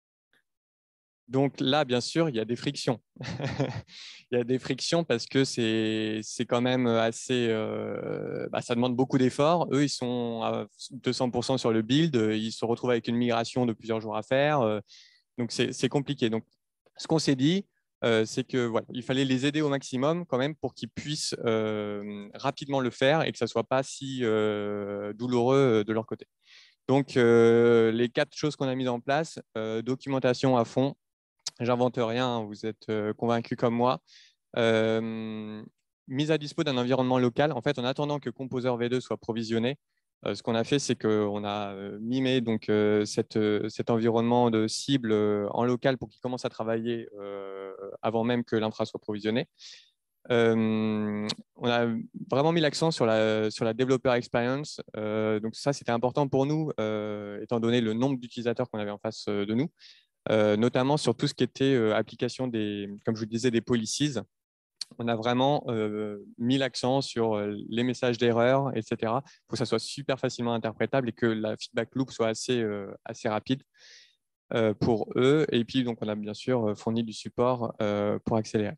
Donc là, bien sûr, il y a des frictions. Il y a des frictions parce que c'est quand même assez… Euh, bah, ça demande beaucoup d'efforts. Eux, ils sont à deux cents pour cent sur le build. Ils se retrouvent avec une migration de plusieurs jours à faire. Donc, c'est compliqué. Donc, ce qu'on s'est dit, euh, c'est que voilà, il fallait les aider au maximum quand même pour qu'ils puissent euh, rapidement le faire et que ça ne soit pas si euh, douloureux de leur côté. Donc, euh, les quatre choses qu'on a mises en place, euh, documentation à fond. J'invente rien, vous êtes euh, convaincus comme moi. Euh, mise à dispo d'un environnement local. En fait, en attendant que Composer V deux soit provisionné, euh, ce qu'on a fait, c'est qu'on a euh, mimé donc, euh, cette, euh, cet environnement de cible euh, en local pour qu'il commence à travailler euh, avant même que l'infra soit provisionné. Euh, on a vraiment mis l'accent sur la, sur la developer experience. Euh, donc ça, c'était important pour nous, euh, étant donné le nombre d'utilisateurs qu'on avait en face de nous. Euh, notamment sur tout ce qui était euh, application des, comme je vous disais, des policies. On a vraiment euh, mis l'accent sur euh, les messages d'erreur, et cetera, pour que ça soit super facilement interprétable et que la feedback loop soit assez, euh, assez rapide euh, pour eux. Et puis, donc, on a bien sûr fourni du support euh, pour accélérer.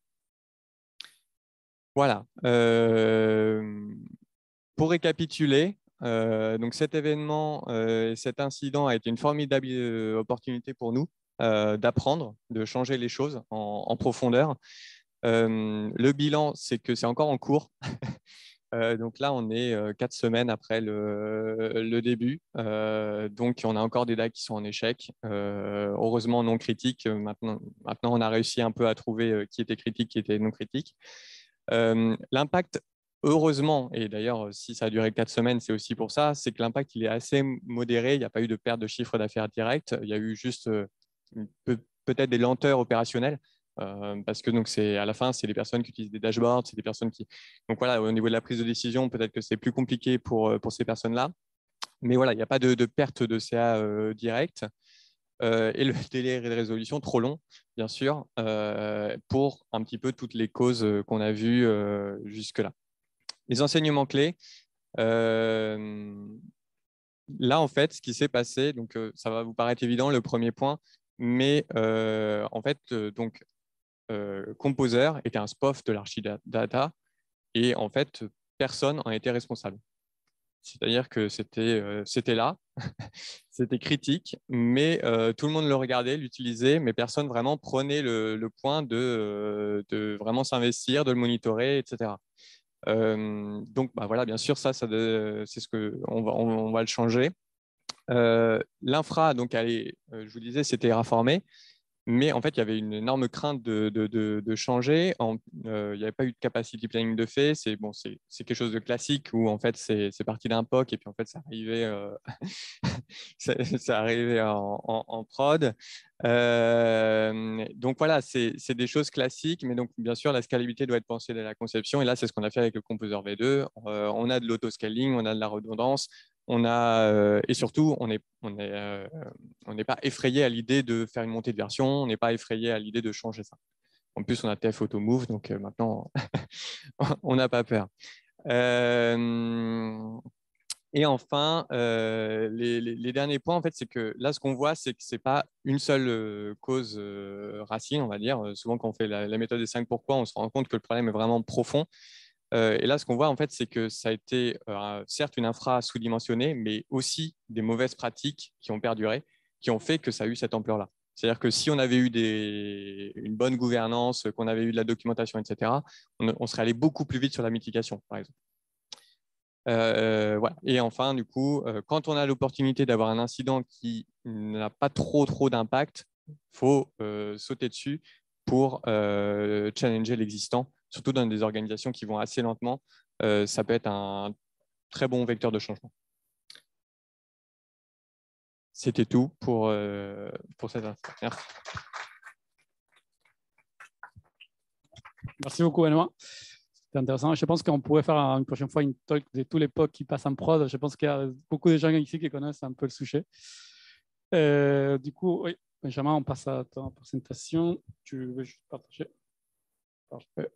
Voilà. Euh, pour récapituler, euh, donc cet événement, euh, cet incident a été une formidable euh, opportunité pour nous euh, d'apprendre, de changer les choses en, en profondeur. Euh, le bilan, c'est que c'est encore en cours. euh, donc là, on est euh, quatre semaines après le, le début. Euh, donc, on a encore des D A C qui sont en échec. Euh, heureusement, non critiques. Maintenant, maintenant, on a réussi un peu à trouver euh, qui était critique, qui était non critique. Euh, L'impact, heureusement, et d'ailleurs, si ça a duré quatre semaines, c'est aussi pour ça, c'est que l'impact, il est assez modéré. Il n'y a pas eu de perte de chiffre d'affaires direct. Il y a eu juste euh, peut-être des lenteurs opérationnelles. euh, parce que donc c'est à la fin, c'est les personnes qui utilisent des dashboards, c'est des personnes qui… Donc voilà, au niveau de la prise de décision, peut-être que c'est plus compliqué pour, pour ces personnes-là. Mais voilà, il n'y a pas de, de perte de C A euh, directe. Euh, et le délai de résolution trop long, bien sûr, euh, pour un petit peu toutes les causes qu'on a vues euh, jusque-là. Les enseignements clés, euh, là, en fait, ce qui s'est passé, donc euh, ça va vous paraître évident, le premier point, mais euh, en fait, euh, donc, euh, Composer était un S P O F de l'archidata et en fait, personne n'en était responsable. C'est-à-dire que c'était euh, c'était là, c'était critique, mais euh, tout le monde le regardait, l'utilisait, mais personne vraiment prenait le, le point de, euh, de vraiment s'investir, de le monitorer, et cetera. Euh, donc, bah, voilà, bien sûr, ça, ça c'est ce que on va, on, on va le changer. Euh, L'infra, donc, elle est, euh, je vous disais, c'était terraformé. Mais en fait, il y avait une énorme crainte de, de, de, de changer. En, euh, il n'y avait pas eu de capacity planning de fait. C'est bon, c'est quelque chose de classique où en fait c'est parti d'un P O C et puis en fait ça arrivait, euh, ça arrivait en, en, en prod. Euh, donc voilà, c'est des choses classiques, mais donc bien sûr la scalabilité doit être pensée dès la conception. Et là, c'est ce qu'on a fait avec le Composer V deux. Euh, on a de l'autoscaling, on a de la redondance. On a, euh, et surtout, on n'est on est, euh, on n'est pas effrayé à l'idée de faire une montée de version, on n'est pas effrayé à l'idée de changer ça. En plus, on a T F Auto Move, donc euh, maintenant, on n'a pas peur. Euh, et enfin, euh, les, les, les derniers points, en fait, c'est que là, ce qu'on voit, c'est que ce n'est pas une seule euh, cause euh, racine, on va dire. Souvent, quand on fait la, la méthode des cinq pourquoi, on se rend compte que le problème est vraiment profond. Euh, et là, ce qu'on voit, en fait, c'est que ça a été euh, certes une infra sous-dimensionnée, mais aussi des mauvaises pratiques qui ont perduré, qui ont fait que ça a eu cette ampleur-là. C'est-à-dire que si on avait eu des, une bonne gouvernance, qu'on avait eu de la documentation, et cetera, on, on serait allé beaucoup plus vite sur la mitigation, par exemple. Euh, voilà. Et enfin, du coup, euh, quand on a l'opportunité d'avoir un incident qui n'a pas trop, trop d'impact, il faut euh, sauter dessus pour euh, challenger l'existant, surtout dans des organisations qui vont assez lentement. Euh, ça peut être un très bon vecteur de changement. C'était tout pour, euh, pour cette instant. Merci. Merci beaucoup, Benoît. C'est intéressant. Je pense qu'on pourrait faire une prochaine fois une talk de tous les P O C qui passent en prod. Je pense qu'il y a beaucoup de gens ici qui connaissent un peu le sujet. Euh, du coup, oui, Benjamin, on passe à ta présentation. Tu veux juste partager? Parfait.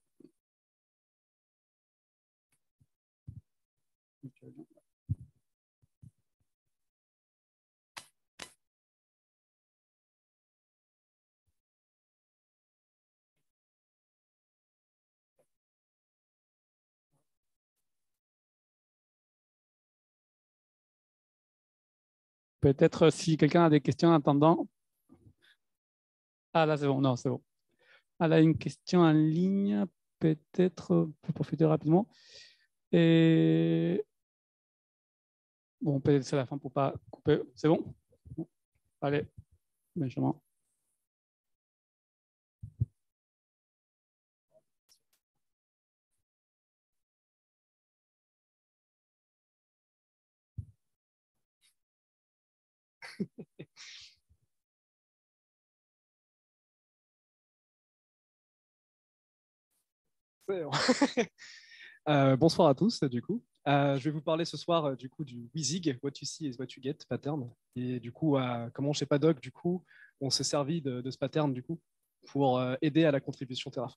Peut-être si quelqu'un a des questions en attendant. Ah là, c'est bon. Non, c'est bon. Ah là, une question en ligne. Peut-être, pour profiter rapidement. Et bon, peut-être c'est la fin pour ne pas couper. C'est bon? Allez, Benjamin. euh, bonsoir à tous, du coup. Euh, je vais vous parler ce soir euh, du coup du WYSIG, What You See is What You Get pattern. Et du coup, euh, comment chez Paddock, du coup, on s'est servi de, de ce pattern du coup pour euh, aider à la contribution Terraform.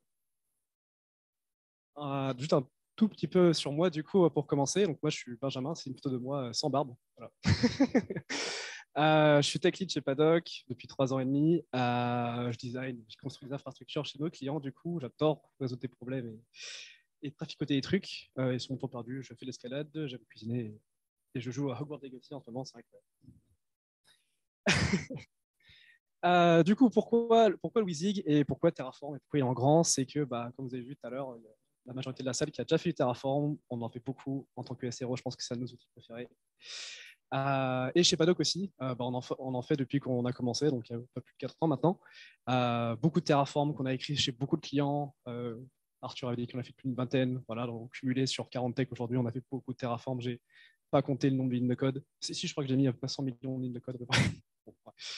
Euh, juste un tout petit peu sur moi, du coup, pour commencer. Donc moi, je suis Benjamin, c'est une photo de moi euh, sans barbe. Voilà. euh, je suis tech lead chez Paddock depuis trois ans et demi. Euh, je design, je construis des infrastructures chez nos clients. Du coup, j'adore résoudre des problèmes et, et traficoter des trucs. Euh, et sur mon temps perdu, je fais l'escalade, j'aime cuisiner et, et je joue à Hogwarts Legacy en ce moment. C'est incroyable. euh, du coup, pourquoi, pourquoi le WYSIG et pourquoi Terraform et pourquoi il est en grand? C'est que, bah, comme vous avez vu tout à l'heure, la majorité de la salle qui a déjà fait du Terraform, on en fait beaucoup en tant que S R O. Je pense que c'est un de nos outils préférés. Euh, et chez Paddock aussi, euh, bah on, en fait, on en fait depuis qu'on a commencé, donc il y a pas plus de quatre ans maintenant. Euh, beaucoup de Terraform qu'on a écrit chez beaucoup de clients. Euh, Arthur avait dit qu'on a fait plus d'une vingtaine. Voilà, donc cumulé sur quarante tech aujourd'hui, on a fait beaucoup de Terraform. J'ai pas compté le nombre de lignes de code. Si, si je crois que j'ai mis à peu près cent millions de lignes de code. Bon, ouais.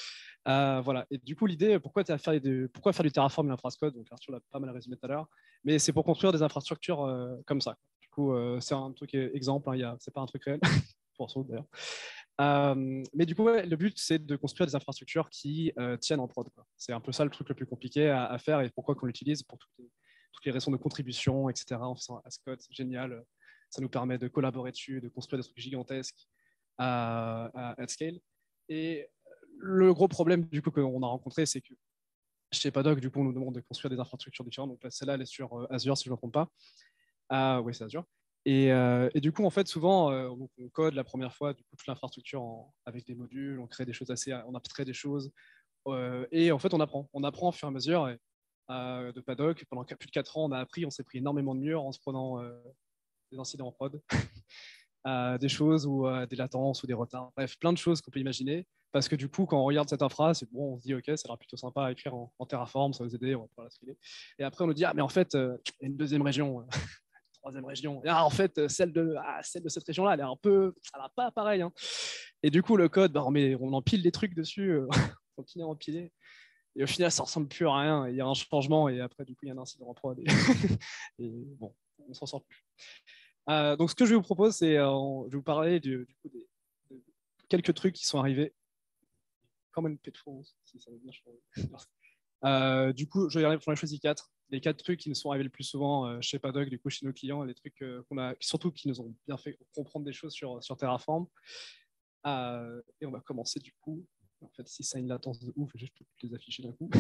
Euh, voilà. Et du coup, l'idée, pourquoi, faire de, pourquoi faire du Terraform et l'infrascode? Donc, Arthur l'a pas mal résumé tout à l'heure. Mais c'est pour construire des infrastructures euh, comme ça. Du coup, euh, c'est un truc exemple. Hein, c'est pas un truc réel, pour ça d'ailleurs. Euh, mais du coup, ouais, le but, c'est de construire des infrastructures qui euh, tiennent en prod. C'est un peu ça le truc le plus compliqué à, à faire et pourquoi qu'on l'utilise pour toutes les, toutes les raisons de contribution, et cetera. En faisant un code, c'est génial. Ça nous permet de collaborer dessus, de construire des trucs gigantesques à, à, à scale. Et le gros problème du coup qu'on a rencontré, c'est que chez Paddock, du coup, on nous demande de construire des infrastructures différentes. Donc là, celle-là, elle est sur euh, Azure, si je ne me trompe pas. Ah oui, c'est Azure. Et, euh, et, du coup, en fait, souvent, euh, on, on code la première fois du coup, toute l'infrastructure en, avec des modules, on crée des choses assez, on abstrait des choses, euh, et en fait, on apprend. On apprend au fur et à mesure. Et, euh, de Paddock, pendant plus de quatre ans, on a appris, on s'est pris énormément de murs en se prenant euh, des incidents en prod, euh, des choses ou euh, des latences ou des retards, bref, plein de choses qu'on peut imaginer. Parce que du coup, quand on regarde cette infra, c'est bon, on se dit, OK, ça sera plutôt sympa à écrire en, en Terraform, ça va nous aider, on va pouvoir la scaler. Et après, on nous dit, ah, mais en fait, euh, il y a une deuxième région. Troisième région. Et, ah, en fait, celle de, ah, celle de cette région-là, elle est un peu, ça va pas pareil. Hein. Et du coup, le code, bah, on, met, on empile des trucs dessus, euh, on continue à empiler. Et au final, ça ressemble plus à rien. Il y a un changement et après, du coup, il y a un incident en prod. Et, et bon, on s'en sort plus. Euh, donc, ce que je vous propose, c'est, euh, je vais vous parler du, du coup, des, de quelques trucs qui sont arrivés. Comme une paix de France, si ça veut bien changer. Euh, du coup, j'en ai choisi quatre. Les quatre trucs qui nous sont arrivés le plus souvent euh, chez Paddock, du coup, chez nos clients, les trucs euh, qu'on a, surtout qui nous ont bien fait comprendre des choses sur, sur Terraform. Euh, et on va commencer du coup. En fait, si ça a une latence de ouf, je vais toutes les afficher d'un coup.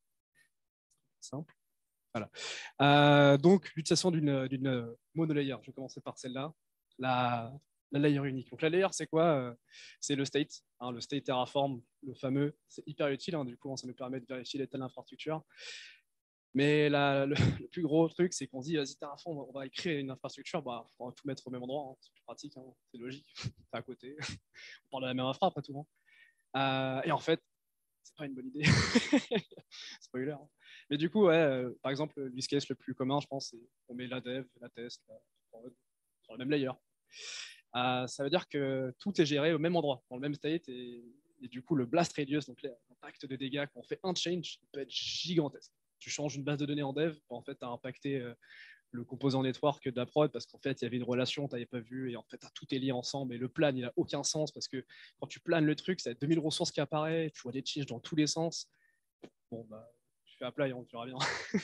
Simple. Voilà. Euh, donc, l'utilisation d'une, d'une monolayer. Je vais commencer par celle-là. La, la layer unique. Donc, la layer, c'est quoi? C'est le state. Hein, le state Terraform, le fameux. C'est hyper utile. Hein, du coup, ça nous permet de vérifier l'état de l'infrastructure. Mais la, le, le plus gros truc, c'est qu'on se dit, vas-y, Terraform, on va écrire une infrastructure, bah, on va tout mettre au même endroit. Hein, c'est plus pratique, hein, c'est logique. C'est à côté. On parle de la même infra, après tout. Hein. Euh, et en fait, c'est pas une bonne idée. Spoiler. Hein. Mais du coup, ouais, euh, par exemple, l'use case le plus commun, je pense, c'est qu'on met la dev, la test, la prod sur le même layer. Euh, ça veut dire que tout est géré au même endroit, dans le même state, et, et du coup, le blast radius, donc l'impact de dégâts quand on fait un change, peut être gigantesque. Tu changes une base de données en dev, en fait, tu as impacté euh, le composant network de la prod parce qu'en fait, il y avait une relation, tu n'avais pas vu, et en fait, tout est lié ensemble, et le plan, il n'a aucun sens parce que quand tu planes le truc, c'est deux mille ressources qui apparaissent, tu vois des changes dans tous les sens. Bon, bah, tu fais apply, on verra bien.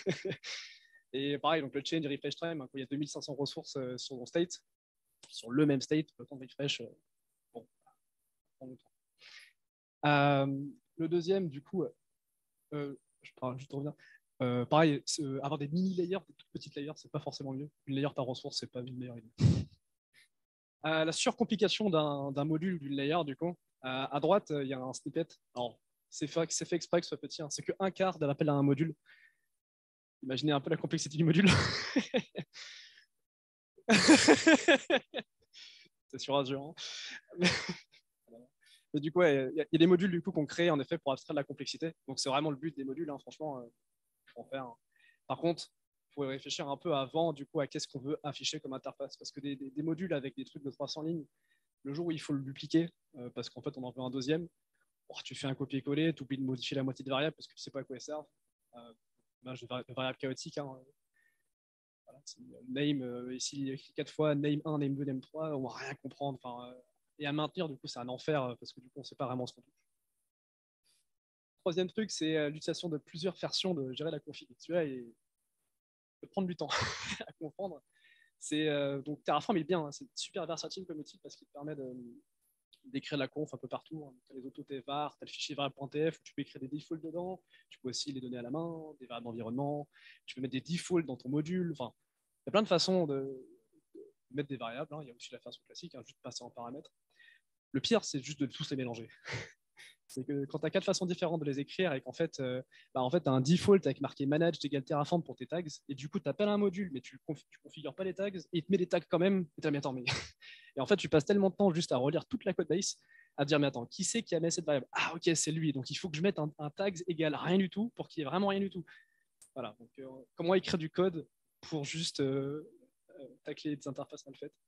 Et pareil, donc le change et refresh time, quand il y a deux mille cinq cents ressources euh, sur mon state, sur le même state, le temps de refresh, euh, bon, prend le temps. Euh, le deuxième, du coup, euh, je parle juste de revenir. Euh, pareil, euh, avoir des mini-layers, des toutes petites layers, c'est pas forcément mieux. Une layer par ressource, c'est pas une meilleure idée. Euh, la surcomplication d'un module ou d'une layer, du coup, euh, à droite, il euh, y a un snippet. Alors, c'est fait, fait exprès que ce soit petit, hein. C'est que un quart de l'appel à un module. Imaginez un peu la complexité du module. C'est sur Azure. Hein. Mais, mais du coup, il ouais, y, y a des modules du coup qu'on crée en effet pour abstraire de la complexité. Donc c'est vraiment le but des modules, hein, franchement, il euh, faut en faire. Hein. Par contre, il faut réfléchir un peu avant du coup à qu'est-ce qu'on veut afficher comme interface, parce que des, des, des, modules avec des trucs de trois cents lignes, le jour où il faut le dupliquer, euh, parce qu'en fait on en veut un deuxième, oh, tu fais un copier-coller, tu oublies de modifier la moitié de variable parce que tu sais pas à quoi elles servent. Euh, de variables chaotiques. Hein. Voilà, name, euh, ici, il écrit quatre fois name un, name deux, name trois, on va rien comprendre. Enfin, euh, et à maintenir, du coup, c'est un enfer parce que du coup, on ne sait pas vraiment ce qu'on touche. Troisième truc, c'est euh, l'utilisation de plusieurs versions de gérer la config. Celui-là, il peut prendre du temps à comprendre. C'est, euh, donc Terraform est bien, hein, c'est super versatile comme outil parce qu'il te permet de, d'écrire la conf un peu partout. Hein. Tu as les auto-var, tu as le fichier variable.tf où tu peux écrire des defaults dedans. Tu peux aussi les donner à la main, des variables d'environnement. Tu peux mettre des defaults dans ton module. Enfin, il y a plein de façons de, de mettre des variables. Hein. Il y a aussi la façon classique, hein, juste passer en paramètres. Le pire, c'est juste de tous les mélanger. C'est que quand tu as quatre façons différentes de les écrire et qu'en fait, euh, bah en fait tu as un default avec marqué manage égale Terraform pour tes tags, et du coup, tu appelles un module, mais tu ne conf configures pas les tags, et il te met des tags quand même, et tu as mais attends, mais. Et en fait, tu passes tellement de temps juste à relire toute la code base, à dire, mais attends, qui c'est qui a mis cette variable? Ah, ok, c'est lui, donc il faut que je mette un, un tag égale rien du tout pour qu'il y ait vraiment rien du tout. Voilà, donc euh, comment écrire du code pour juste euh, euh, tacler des interfaces mal faites.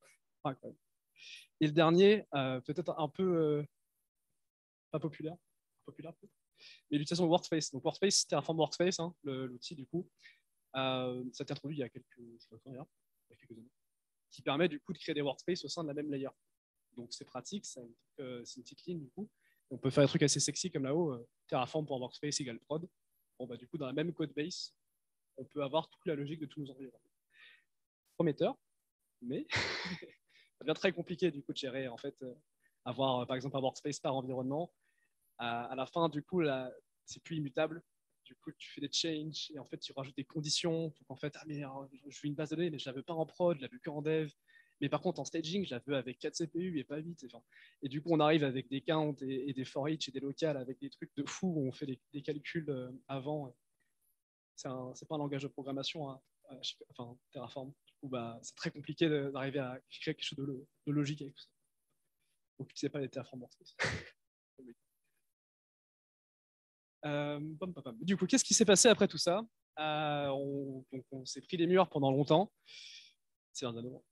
Voilà. Ah, et le dernier, euh, peut-être un peu. Euh, pas populaire, populaire. Mais l'utilisation de Workspace. Donc Workspace, Terraform Workspace, hein, l'outil du coup, euh, ça a été introduit il y a quelques, je sais pas, il y a quelques années, qui permet du coup de créer des Workspace au sein de la même layer. Donc c'est pratique, c'est une, euh, une petite ligne du coup. On peut faire des trucs assez sexy comme là-haut, euh, Terraform pour Workspace égale prod. Bon, bah, du coup, dans la même code base, on peut avoir toute la logique de tous nos environnements. Prometteur, mais ça devient très compliqué du coup de gérer, en fait, euh, avoir euh, par exemple un workspace par environnement. À, à la fin, du coup, c'est plus immutable. Du coup, tu fais des changes et en fait, tu rajoutes des conditions pour qu'en fait, ah mais alors, je veux une base de données, mais je la veux pas en prod, je la veux que en dev. Mais par contre, en staging, je la veux avec quatre C P U et pas huit. Enfin, et du coup, on arrive avec des counts et, et des for each et des locales avec des trucs de fou où on fait des, des calculs euh, avant. C'est pas un langage de programmation, hein, enfin Terraform. Du coup, bah, c'est très compliqué d'arriver à créer quelque chose de, de logique avec tout ça. Donc, n'utilisez pas les Terraform Workspace. euh, du coup, qu'est-ce qui s'est passé après tout ça? euh, On, on s'est pris les murs pendant longtemps. C'est un anneau.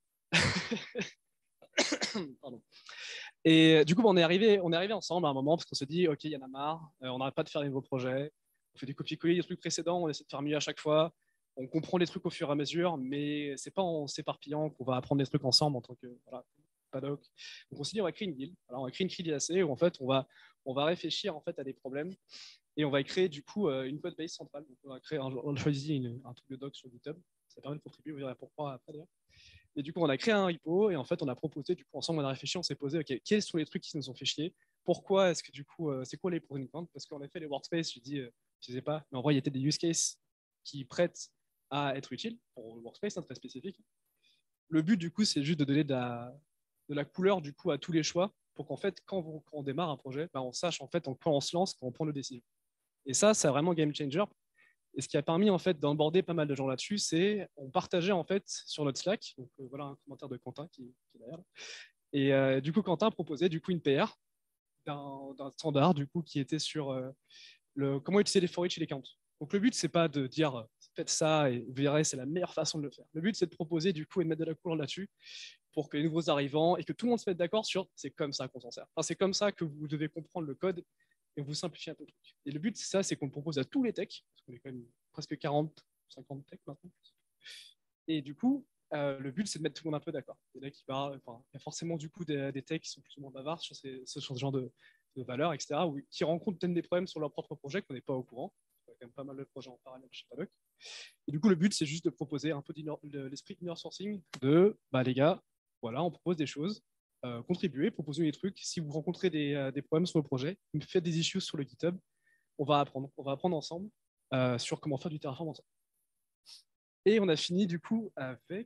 Pardon. Et du coup, on est arrivé, on est arrivé ensemble à un moment parce qu'on s'est dit, ok, il y en a marre, euh, on n'arrête pas de faire des nouveaux projets, on fait des copier-coller des trucs précédents, on essaie de faire mieux à chaque fois, on comprend les trucs au fur et à mesure, mais c'est pas en s'éparpillant qu'on va apprendre des trucs ensemble en tant que voilà, paddock. Donc on s'est dit, on va créer une guilde. Alors on va créer une guilde A C où en fait on va, on va réfléchir en fait à des problèmes et on va créer du coup une code base centrale. Donc on va créer, un, on a choisi une, un truc de doc sur GitHub, ça permet de contribuer, vous verrez pourquoi après d'ailleurs. Et du coup, on a créé un repo et en fait, on a proposé, du coup, ensemble, on a réfléchi, on s'est posé, ok, quels sont les trucs qui nous ont fait chier? Pourquoi est-ce que du coup, euh, c'est quoi les pros et les cons? Parce qu'en effet, les workspace, je dis, euh, je ne sais pas, mais en vrai, il y était des use cases qui prêtent à être utiles pour le workspace, hein, très spécifique. Le but, du coup, c'est juste de donner de la, de la couleur, du coup, à tous les choix pour qu'en fait, quand, vous, quand on démarre un projet, bah, on sache en fait en quoi on se lance quand on prend le décision. Et ça, c'est vraiment game changer. Et ce qui a permis en fait d'emborder pas mal de gens là-dessus, c'est on partageait en fait sur notre Slack. Donc euh, voilà un commentaire de Quentin qui, qui est derrière. Et euh, du coup, Quentin proposait du coup une P R d'un standard du coup qui était sur euh, le comment utiliser les for each et les counts. Donc le but c'est pas de dire faites ça et vous verrez c'est la meilleure façon de le faire. Le but c'est de proposer du coup et de mettre de la couleur là-dessus pour que les nouveaux arrivants et que tout le monde se mette d'accord sur c'est comme ça qu'on s'en sert. Enfin, c'est comme ça que vous devez comprendre le code et vous simplifiez un peu le truc. Et le but, c'est ça, c'est qu'on le propose à tous les techs, parce qu'on est quand même presque quarante, cinquante techs maintenant. Et du coup, euh, le but, c'est de mettre tout le monde un peu d'accord. Il y a forcément du coup des, des techs qui sont plus ou moins bavards sur, ces, sur ce genre de, de valeurs, et cetera, ou qui rencontrent peut-être des problèmes sur leur propre projet qu'on n'est pas au courant. Il y a quand même pas mal de projets en parallèle chez Paddock. Et du coup, le but, c'est juste de proposer un peu l'esprit inner sourcing de, bah les gars, voilà, on propose des choses. Euh, contribuer, proposer des trucs. Si vous rencontrez des, euh, des problèmes sur le projet, faites des issues sur le GitHub. On va apprendre. On va apprendre ensemble euh, sur comment faire du Terraform ensemble. Et on a fini du coup avec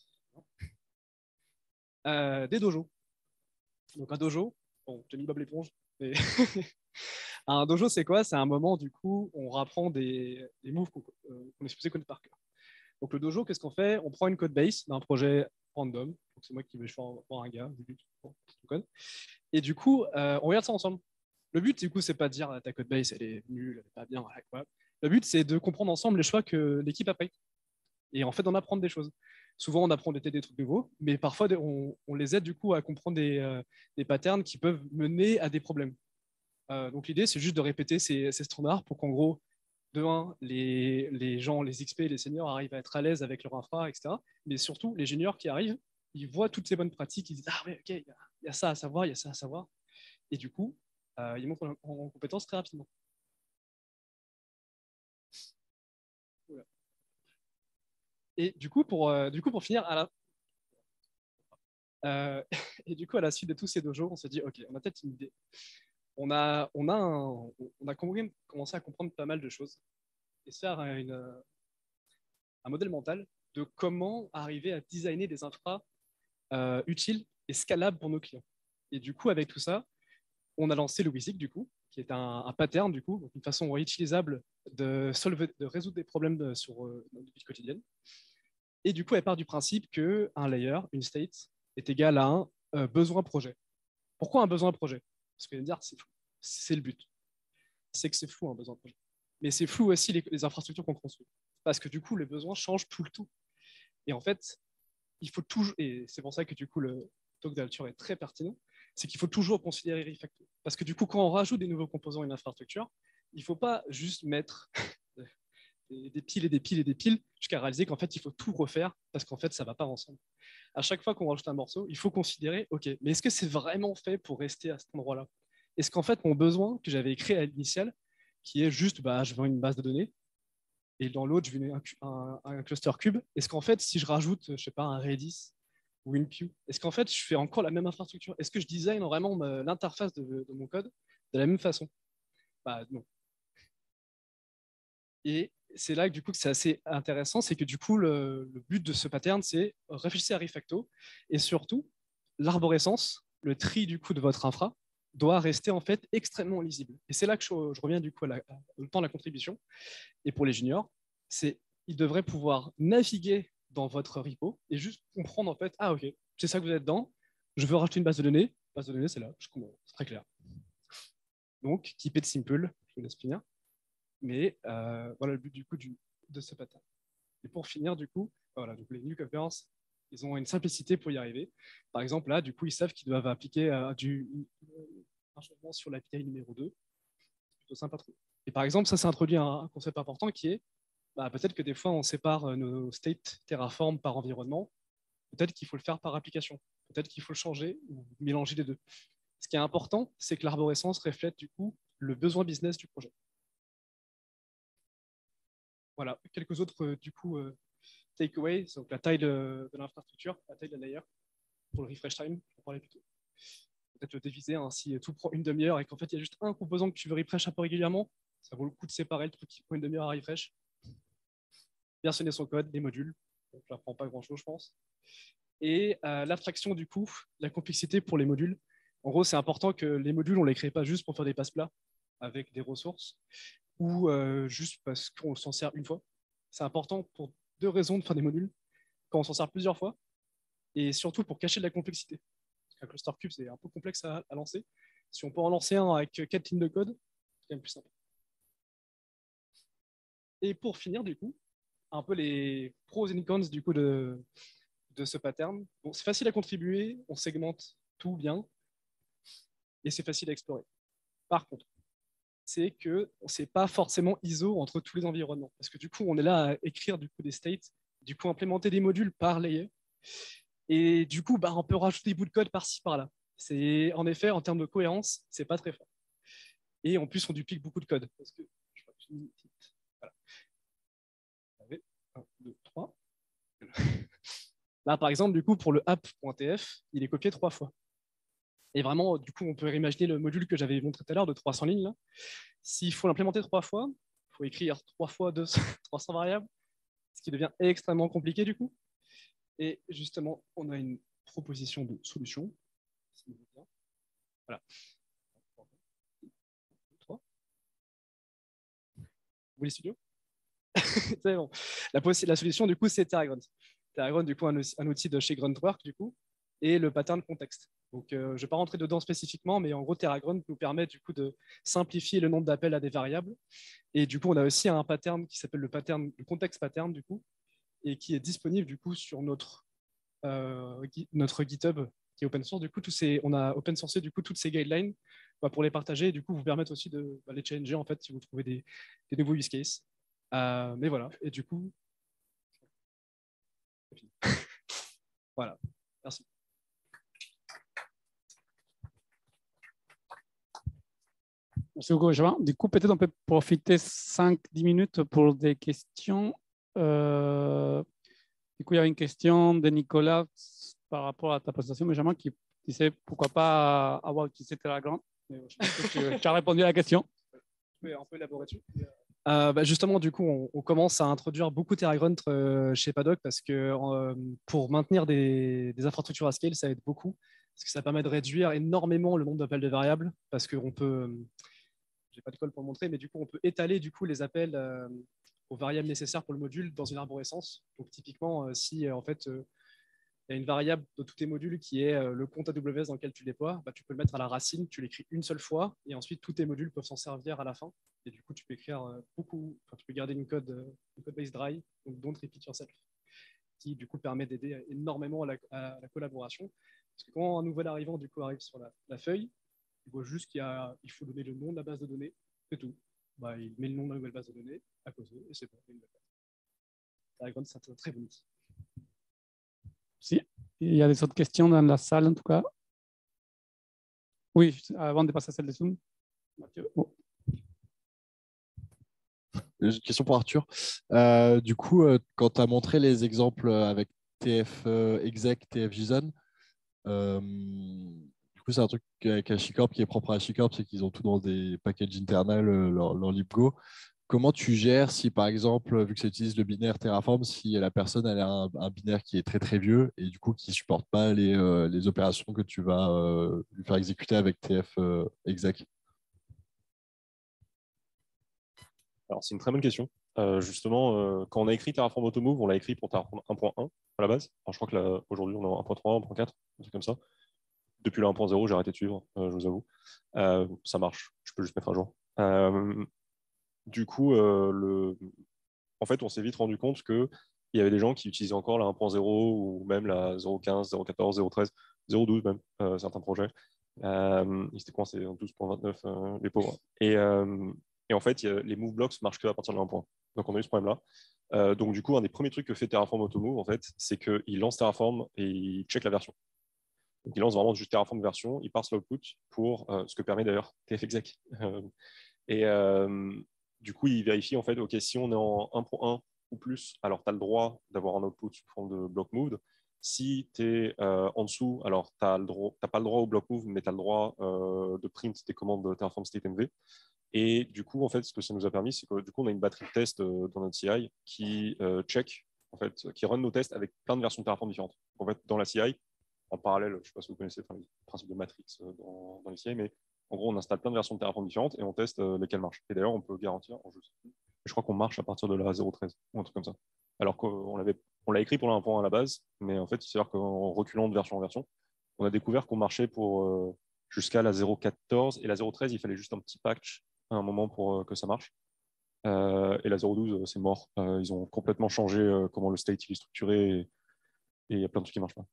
euh, des dojos. Donc un dojo, bon, j'ai mis Bob l'éponge, mais un dojo c'est quoi? C'est un moment du coup on rapprend des, des moves qu'on euh, qu est supposé connaître par cœur. Donc le dojo, qu'est-ce qu'on fait? On prend une code base d'un projet random. C'est moi qui vais voir un gars, et du coup, euh, on regarde ça ensemble. Le but, du coup, c'est pas de dire ta code base, elle est nulle, elle est pas bien. Ouais. Le but, c'est de comprendre ensemble les choix que l'équipe a pris. Et en fait, d'en apprendre des choses. Souvent, on apprend des, des trucs nouveaux, mais parfois, on, on les aide du coup à comprendre des, euh, des patterns qui peuvent mener à des problèmes. Euh, donc, l'idée, c'est juste de répéter ces, ces standards pour qu'en gros, de un, les, les gens, les X P, les seniors arrivent à être à l'aise avec leur infra, et cetera. Mais surtout, les juniors qui arrivent, ils voient toutes ces bonnes pratiques, ils disent ah ouais, ok, il y, y a ça à savoir, il y a ça à savoir. Et du coup, euh, ils montent en, en, en compétences très rapidement. Voilà. Et du coup, pour, euh, du coup, pour finir, à la... Euh, et du coup, à la suite de tous ces dojos, on s'est dit, ok, on a peut-être une idée. On a, on a, un, on a commencé à comprendre pas mal de choses et se faire une, un modèle mental de comment arriver à designer des infras euh, utiles et scalables pour nos clients. Et du coup, avec tout ça, on a lancé le WYSIG, du coup, qui est un, un pattern, du coup, une façon réutilisable de, solver, de résoudre des problèmes de, sur euh, notre vie quotidienne. Et du coup, elle part du principe qu'un layer, une state, est égal à un euh, besoin projet. Pourquoi un besoin projet? Parce que vous allez me dire, c'est flou. C'est le but. C'est que c'est flou, un besoin projet. Mais c'est flou aussi les, les infrastructures qu'on construit. Parce que du coup, les besoins changent tout le temps. Et en fait, il faut toujours, et c'est pour ça que du coup, le talk d'Alture est très pertinent, c'est qu'il faut toujours considérer refacto. Parce que du coup, quand on rajoute des nouveaux composants à une infrastructure, il ne faut pas juste mettre des piles et des piles et des piles jusqu'à réaliser qu'en fait, il faut tout refaire parce qu'en fait, ça ne va pas ensemble. À chaque fois qu'on rajoute un morceau, il faut considérer, OK, mais est-ce que c'est vraiment fait pour rester à cet endroit-là? Est-ce qu'en fait, mon besoin que j'avais écrit à l'initial, qui est juste, bah, je veux une base de données, et dans l'autre, je veux un, un, un cluster cube, est-ce qu'en fait, si je rajoute, je ne sais pas, un Redis ou une queue, est-ce qu'en fait, je fais encore la même infrastructure? Est-ce que je design vraiment l'interface de, de mon code de la même façon? Bah, non. Et c'est là que du coup que c'est assez intéressant, c'est que du coup le, le but de ce pattern, c'est réfléchir à refacto et surtout l'arborescence, le tri du coup de votre infra doit rester en fait extrêmement lisible. Et c'est là que je, je reviens du coup à la, à, au temps de la contribution. Et pour les juniors, c'est ils devraient pouvoir naviguer dans votre repo et juste comprendre en fait, ah ok, c'est ça que vous êtes dedans, je veux rajouter une base de données, base de données c'est là, je comprends, c'est très clair. Donc keep it simple, je vous laisse finir. Mais euh, voilà le but du coup du, de ce pattern. Et pour finir, du coup, voilà, donc les newcomers, ils ont une simplicité pour y arriver. Par exemple, là, du coup, ils savent qu'ils doivent appliquer euh, du, un changement sur l'A P I numéro deux. C'est plutôt sympa. Et par exemple, ça, ça introduit un, un concept important qui est bah, peut-être que des fois, on sépare nos states Terraform par environnement. Peut-être qu'il faut le faire par application. Peut-être qu'il faut le changer ou mélanger les deux. Ce qui est important, c'est que l'arborescence reflète du coup le besoin business du projet. Voilà, quelques autres euh, du coup euh, takeaways, donc la taille de, de l'infrastructure, la taille de la layer, pour le refresh time, je vais en parler plus tôt. Peut-être le diviser, hein, si tout prend une demi-heure et qu'en fait il y a juste un composant que tu veux refresh un peu régulièrement, ça vaut le coup de séparer le truc qui prend une demi-heure à refresh. Versionner son code, les modules, donc ça ne prend pas grand-chose, je pense. Et euh, l'abstraction du coup, la complexité pour les modules. En gros, c'est important que les modules, on ne les crée pas juste pour faire des passe-plats avec des ressources, ou euh, juste parce qu'on s'en sert une fois. C'est important pour deux raisons de faire des modules, quand on s'en sert plusieurs fois, et surtout pour cacher de la complexité. Parce qu'un cluster cube, c'est un peu complexe à, à lancer. Si on peut en lancer un avec quatre lignes de code, c'est quand même plus simple. Et pour finir, du coup, un peu les pros et cons du coup de, de ce pattern. Bon, c'est facile à contribuer, on segmente tout bien, et c'est facile à explorer. Par contre, c'est que ce n'est pas forcément I S O entre tous les environnements. Parce que du coup, on est là à écrire du coup, des states, du coup, implémenter des modules par layer. Et du coup, bah, on peut rajouter des bouts de code par-ci, par-là. C'est, en effet, en termes de cohérence, ce n'est pas très fort. Et en plus, on duplique beaucoup de code. Parce que, je crois que j'ai une petite... Voilà. un, deux, trois. Là, par exemple, du coup, pour le app.tf, il est copié trois fois. Et vraiment, du coup, on peut imaginer le module que j'avais montré tout à l'heure de trois cents lignes. Là. S'il faut l'implémenter trois fois, il faut écrire trois fois deux cents, trois cents variables, ce qui devient extrêmement compliqué du coup. Et justement, on a une proposition de solution. Voilà. Vous voulez studio? C'est bon. La, la solution, du coup, c'est Terragrunt. Terragrunt, du coup, un, un outil de chez Gruntwork, du coup, et le pattern contexte. Donc, euh, je ne vais pas rentrer dedans spécifiquement, mais en gros, Terragrunt nous permet du coup de simplifier le nombre d'appels à des variables. Et du coup, on a aussi un pattern qui s'appelle le pattern, le context pattern, du coup, et qui est disponible du coup sur notre euh, notre GitHub qui est open source. Du coup, tous ces, on a open sourcé du coup toutes ces guidelines bah, pour les partager et du coup vous permettre aussi de bah, les challenger en fait si vous trouvez des, des nouveaux use cases. Euh, mais voilà. Et du coup, voilà. Merci. Merci beaucoup, Benjamin. Du coup, peut-être on peut profiter cinq dix minutes pour des questions. Euh, du coup, il y avait une question de Nicolas par rapport à ta présentation, Benjamin, qui disait pourquoi pas avoir utilisé Terragrunt. Je pense que tu as répondu à la question. Je peux un peu élaborer dessus. Euh, bah justement, du coup, on, on commence à introduire beaucoup Terragrunt euh, chez Paddock parce que euh, pour maintenir des, des infrastructures à scale, ça aide beaucoup parce que ça permet de réduire énormément le nombre d'appels de variables parce qu'on peut, j'ai pas de call pour le montrer, mais du coup, on peut étaler du coup les appels euh, aux variables nécessaires pour le module dans une arborescence. Donc, typiquement, euh, si euh, en fait euh, il y a une variable de tous tes modules qui est euh, le compte A W S dans lequel tu déploies, bah, tu peux le mettre à la racine, tu l'écris une seule fois, et ensuite tous tes modules peuvent s'en servir à la fin. Et du coup, tu peux écrire euh, beaucoup, enfin, tu peux garder une code, euh, une code base dry, donc don't repeat yourself, qui du coup permet d'aider énormément à la, à la collaboration. Parce que quand un nouvel arrivant du coup, arrive sur la, la feuille, il voit juste qu'il y a, il faut donner le nom de la base de données, c'est tout. Bah, il met le nom de la nouvelle base de données à côté, et c'est bon. C'est un très bon outil. Si. Il y a des autres questions dans la salle, en tout cas. Oui, avant de passer à celle de Zoom. Mathieu. Oh. J'ai une question pour Arthur. Euh, du coup, euh, quand tu as montré les exemples avec T F euh, exec, T F JSON, euh, du coup, c'est un truc avec HashiCorp qui est propre à HashiCorp, c'est qu'ils ont tout dans des packages internals, euh, leur, leur libgo. Comment tu gères si, par exemple, vu que ça utilise le binaire Terraform, si la personne elle a un, un binaire qui est très très vieux et du coup qui ne supporte pas les, euh, les opérations que tu vas euh, lui faire exécuter avec T F euh, exec? Alors, c'est une très bonne question. Euh, justement, euh, quand on a écrit Terraform Automove, on l'a écrit pour Terraform un point un à la base. Alors, je crois qu'aujourd'hui, on a un point trois, un point quatre, un truc comme ça. Depuis le un point zéro, j'ai arrêté de suivre, euh, je vous avoue. Euh, ça marche, je peux juste mettre à jour. Euh, du coup, euh, le... en fait, on s'est vite rendu compte qu'il y avait des gens qui utilisaient encore la un point zéro ou même la zéro quinze, zéro quatorze, zéro treize, zéro douze même, euh, certains projets. Euh, ils étaient coincés en douze point vingt-neuf, euh, les pauvres. Et, euh, et en fait, y a, les move blocks marchent que à partir de un point. Donc, on a eu ce problème-là. Euh, donc, du coup, un des premiers trucs que fait Terraform Automove, en fait, c'est qu'il lance Terraform et il check la version. Donc, il lance vraiment juste Terraform version, il parse l'output pour euh, ce que permet d'ailleurs T F exec. Euh, et euh, du coup, il vérifie en fait, OK, si on est en un point un ou plus, alors tu as le droit d'avoir un output sous forme de block moved. Si tu es euh, en dessous, alors tu n'as pas le droit au block move, mais tu as le droit euh, de print des commandes de Terraform State M V. Et du coup, en fait, ce que ça nous a permis, c'est que du coup, on a une batterie de tests euh, dans notre C I qui euh, check, en fait, qui run nos tests avec plein de versions de Terraform différentes. En fait, dans la C I, en parallèle, je ne sais pas si vous connaissez enfin, le principe de Matrix euh, dans, dans les C I, mais en gros, on installe plein de versions de Terraform différentes et on teste euh, lesquelles marchent. Et d'ailleurs, on peut garantir, je, je crois qu'on marche à partir de la zéro treize ou un truc comme ça. Alors qu'on l'avait, on l'a écrit pour un point à la base, mais en fait, il s'avère qu'en reculant de version en version, on a découvert qu'on marchait pour euh, jusqu'à la zéro quatorze et la zéro treize, il fallait juste un petit patch à un moment pour euh, que ça marche. Euh, et la zéro douze, c'est mort. Euh, ils ont complètement changé euh, comment le state il est structuré et il y a plein de trucs qui ne marchent pas.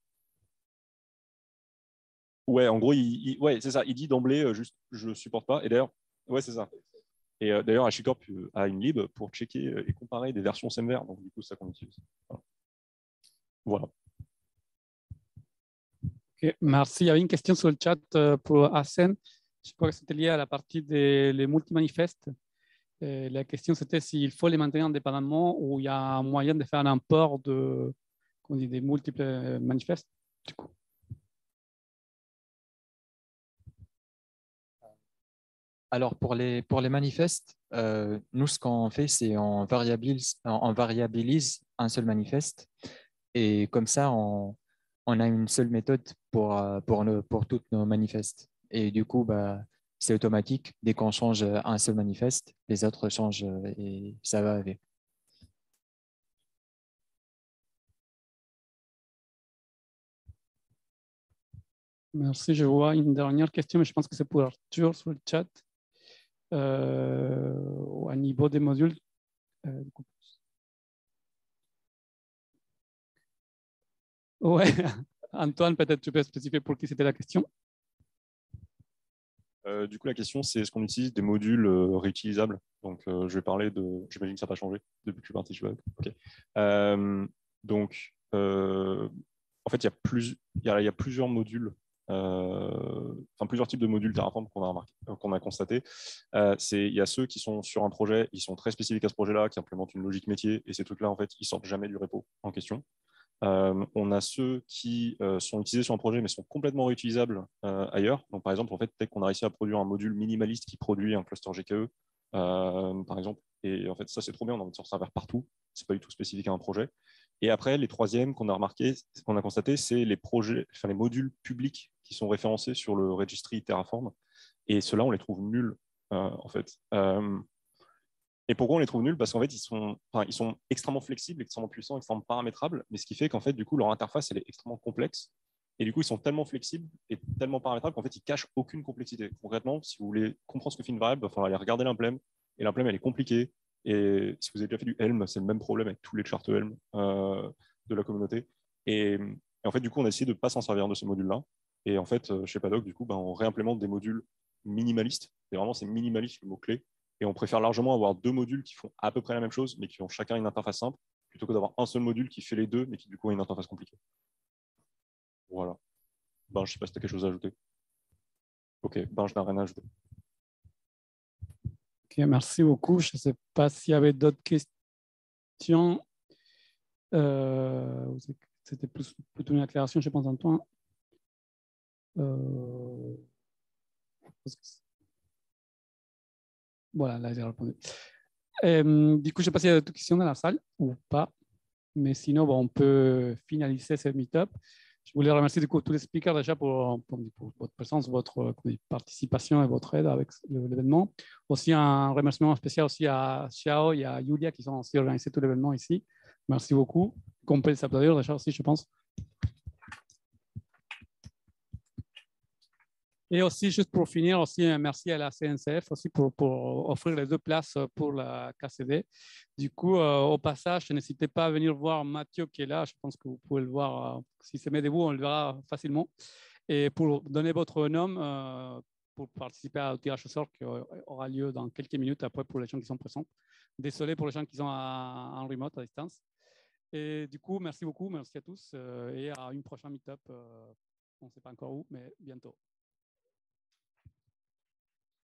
Ouais, en gros, il, il, ouais, c'est ça. Il dit d'emblée, euh, juste, je ne supporte pas. Et d'ailleurs, ouais, c'est ça. Et euh, d'ailleurs, HashiCorp euh, a une lib pour checker euh, et comparer des versions SemVer. Donc, du coup, c'est ça qu'on utilise. Voilà. Voilà. Okay, merci. Il y avait une question sur le chat euh, pour Hassan. Je crois que c'était lié à la partie des multi-manifestes. Euh, la question, c'était s'il faut les maintenir indépendamment ou il y a un moyen de faire un import de, on dit, des multiples manifestes. Du coup. Alors, pour les, pour les manifestes, euh, nous, ce qu'on fait, c'est on variabilise, on variabilise un seul manifeste. Et comme ça, on, on a une seule méthode pour, pour, le, pour toutes nos manifestes. Et du coup, bah, c'est automatique. Dès qu'on change un seul manifeste, les autres changent et ça va avec. Merci. Je vois une dernière question, mais je pense que c'est pour Arthur sur le chat. Euh, au niveau des modules. Euh, ouais, Antoine, peut-être tu peux spécifier pour qui c'était la question. Euh, du coup, la question, c'est est-ce qu'on utilise des modules euh, réutilisables? Donc, euh, je vais parler de. J'imagine que ça n'a pas changé depuis que je suis parti. Je vais... okay. euh, donc, euh, en fait, il y, a plus... il, y a, il y a plusieurs modules, euh... enfin plusieurs types de modules Terraform qu'on a, remarqué, qu'on a constaté. Euh, il y a ceux qui sont sur un projet, ils sont très spécifiques à ce projet-là, qui implémentent une logique métier, et ces trucs-là, en fait, ils sortent jamais du repo en question. Euh, on a ceux qui euh, sont utilisés sur un projet mais sont complètement réutilisables euh, ailleurs. Donc, par exemple, en fait, peut-être qu'on a réussi à produire un module minimaliste qui produit un cluster G K E, euh, par exemple. Et en fait, ça, c'est trop bien. On a envie de se servir partout. C'est pas du tout spécifique à un projet. Et après, les troisièmes qu'on a remarqué, qu'on a constaté, c'est les projets, enfin, les modules publics qui sont référencés sur le registry Terraform. Et ceux-là, on les trouve nuls, euh, en fait. Euh, Et pourquoi on les trouve nuls? Parce qu'en fait, ils sont, enfin, ils sont extrêmement flexibles, extrêmement puissants, extrêmement paramétrables, mais ce qui fait qu'en fait, du coup, leur interface, elle est extrêmement complexe. Et du coup, ils sont tellement flexibles et tellement paramétrables qu'en fait, ils cachent aucune complexité. Concrètement, si vous voulez comprendre ce que fait une variable, il va falloir aller regarder l'implem. Et l'implem, elle est compliquée. Et si vous avez déjà fait du Helm, c'est le même problème avec tous les charts Helm euh, de la communauté. Et Et en fait, du coup, on a essayé de ne pas s'en servir de ces modules-là. Et en fait, chez Paddock, du coup, ben, on réimplémente des modules minimalistes. Et vraiment, c'est minimaliste le mot-clé. Et on préfère largement avoir deux modules qui font à peu près la même chose, mais qui ont chacun une interface simple, plutôt que d'avoir un seul module qui fait les deux, mais qui du coup a une interface compliquée. Voilà. Ben, je ne sais pas si tu as quelque chose à ajouter. Ok, ben, je n'ai rien à ajouter. Ok, merci beaucoup. Je ne sais pas s'il y avait d'autres questions. Euh, C'était plus, plutôt une accélération, je pense, Antoine. Euh... Voilà, là, j'ai répondu. Euh, du coup, je ne sais pas s'il y a d'autres questions dans la salle ou pas. Mais sinon, bon, on peut finaliser ce meet-up. Je voulais remercier du coup tous les speakers déjà pour, pour, pour votre présence, votre participation et votre aide avec l'événement. Aussi un remerciement spécial aussi à Xiao et à Yulia qui ont aussi organisé tout l'événement ici. Merci beaucoup. On peut les applaudir déjà aussi, je pense. Et aussi, juste pour finir, aussi un merci à la C N C F aussi pour, pour offrir les deux places pour la K C D. Du coup, euh, au passage, n'hésitez pas à venir voir Mathieu qui est là. Je pense que vous pouvez le voir. Euh, si se met debout, on le verra facilement. Et pour donner votre nom, euh, pour participer au tirage au sort qui aura lieu dans quelques minutes après pour les gens qui sont présents. Désolé pour les gens qui sont en remote, à distance. Et du coup, merci beaucoup. Merci à tous. Euh, et à une prochaine meet-up. Euh, on ne sait pas encore où, mais bientôt.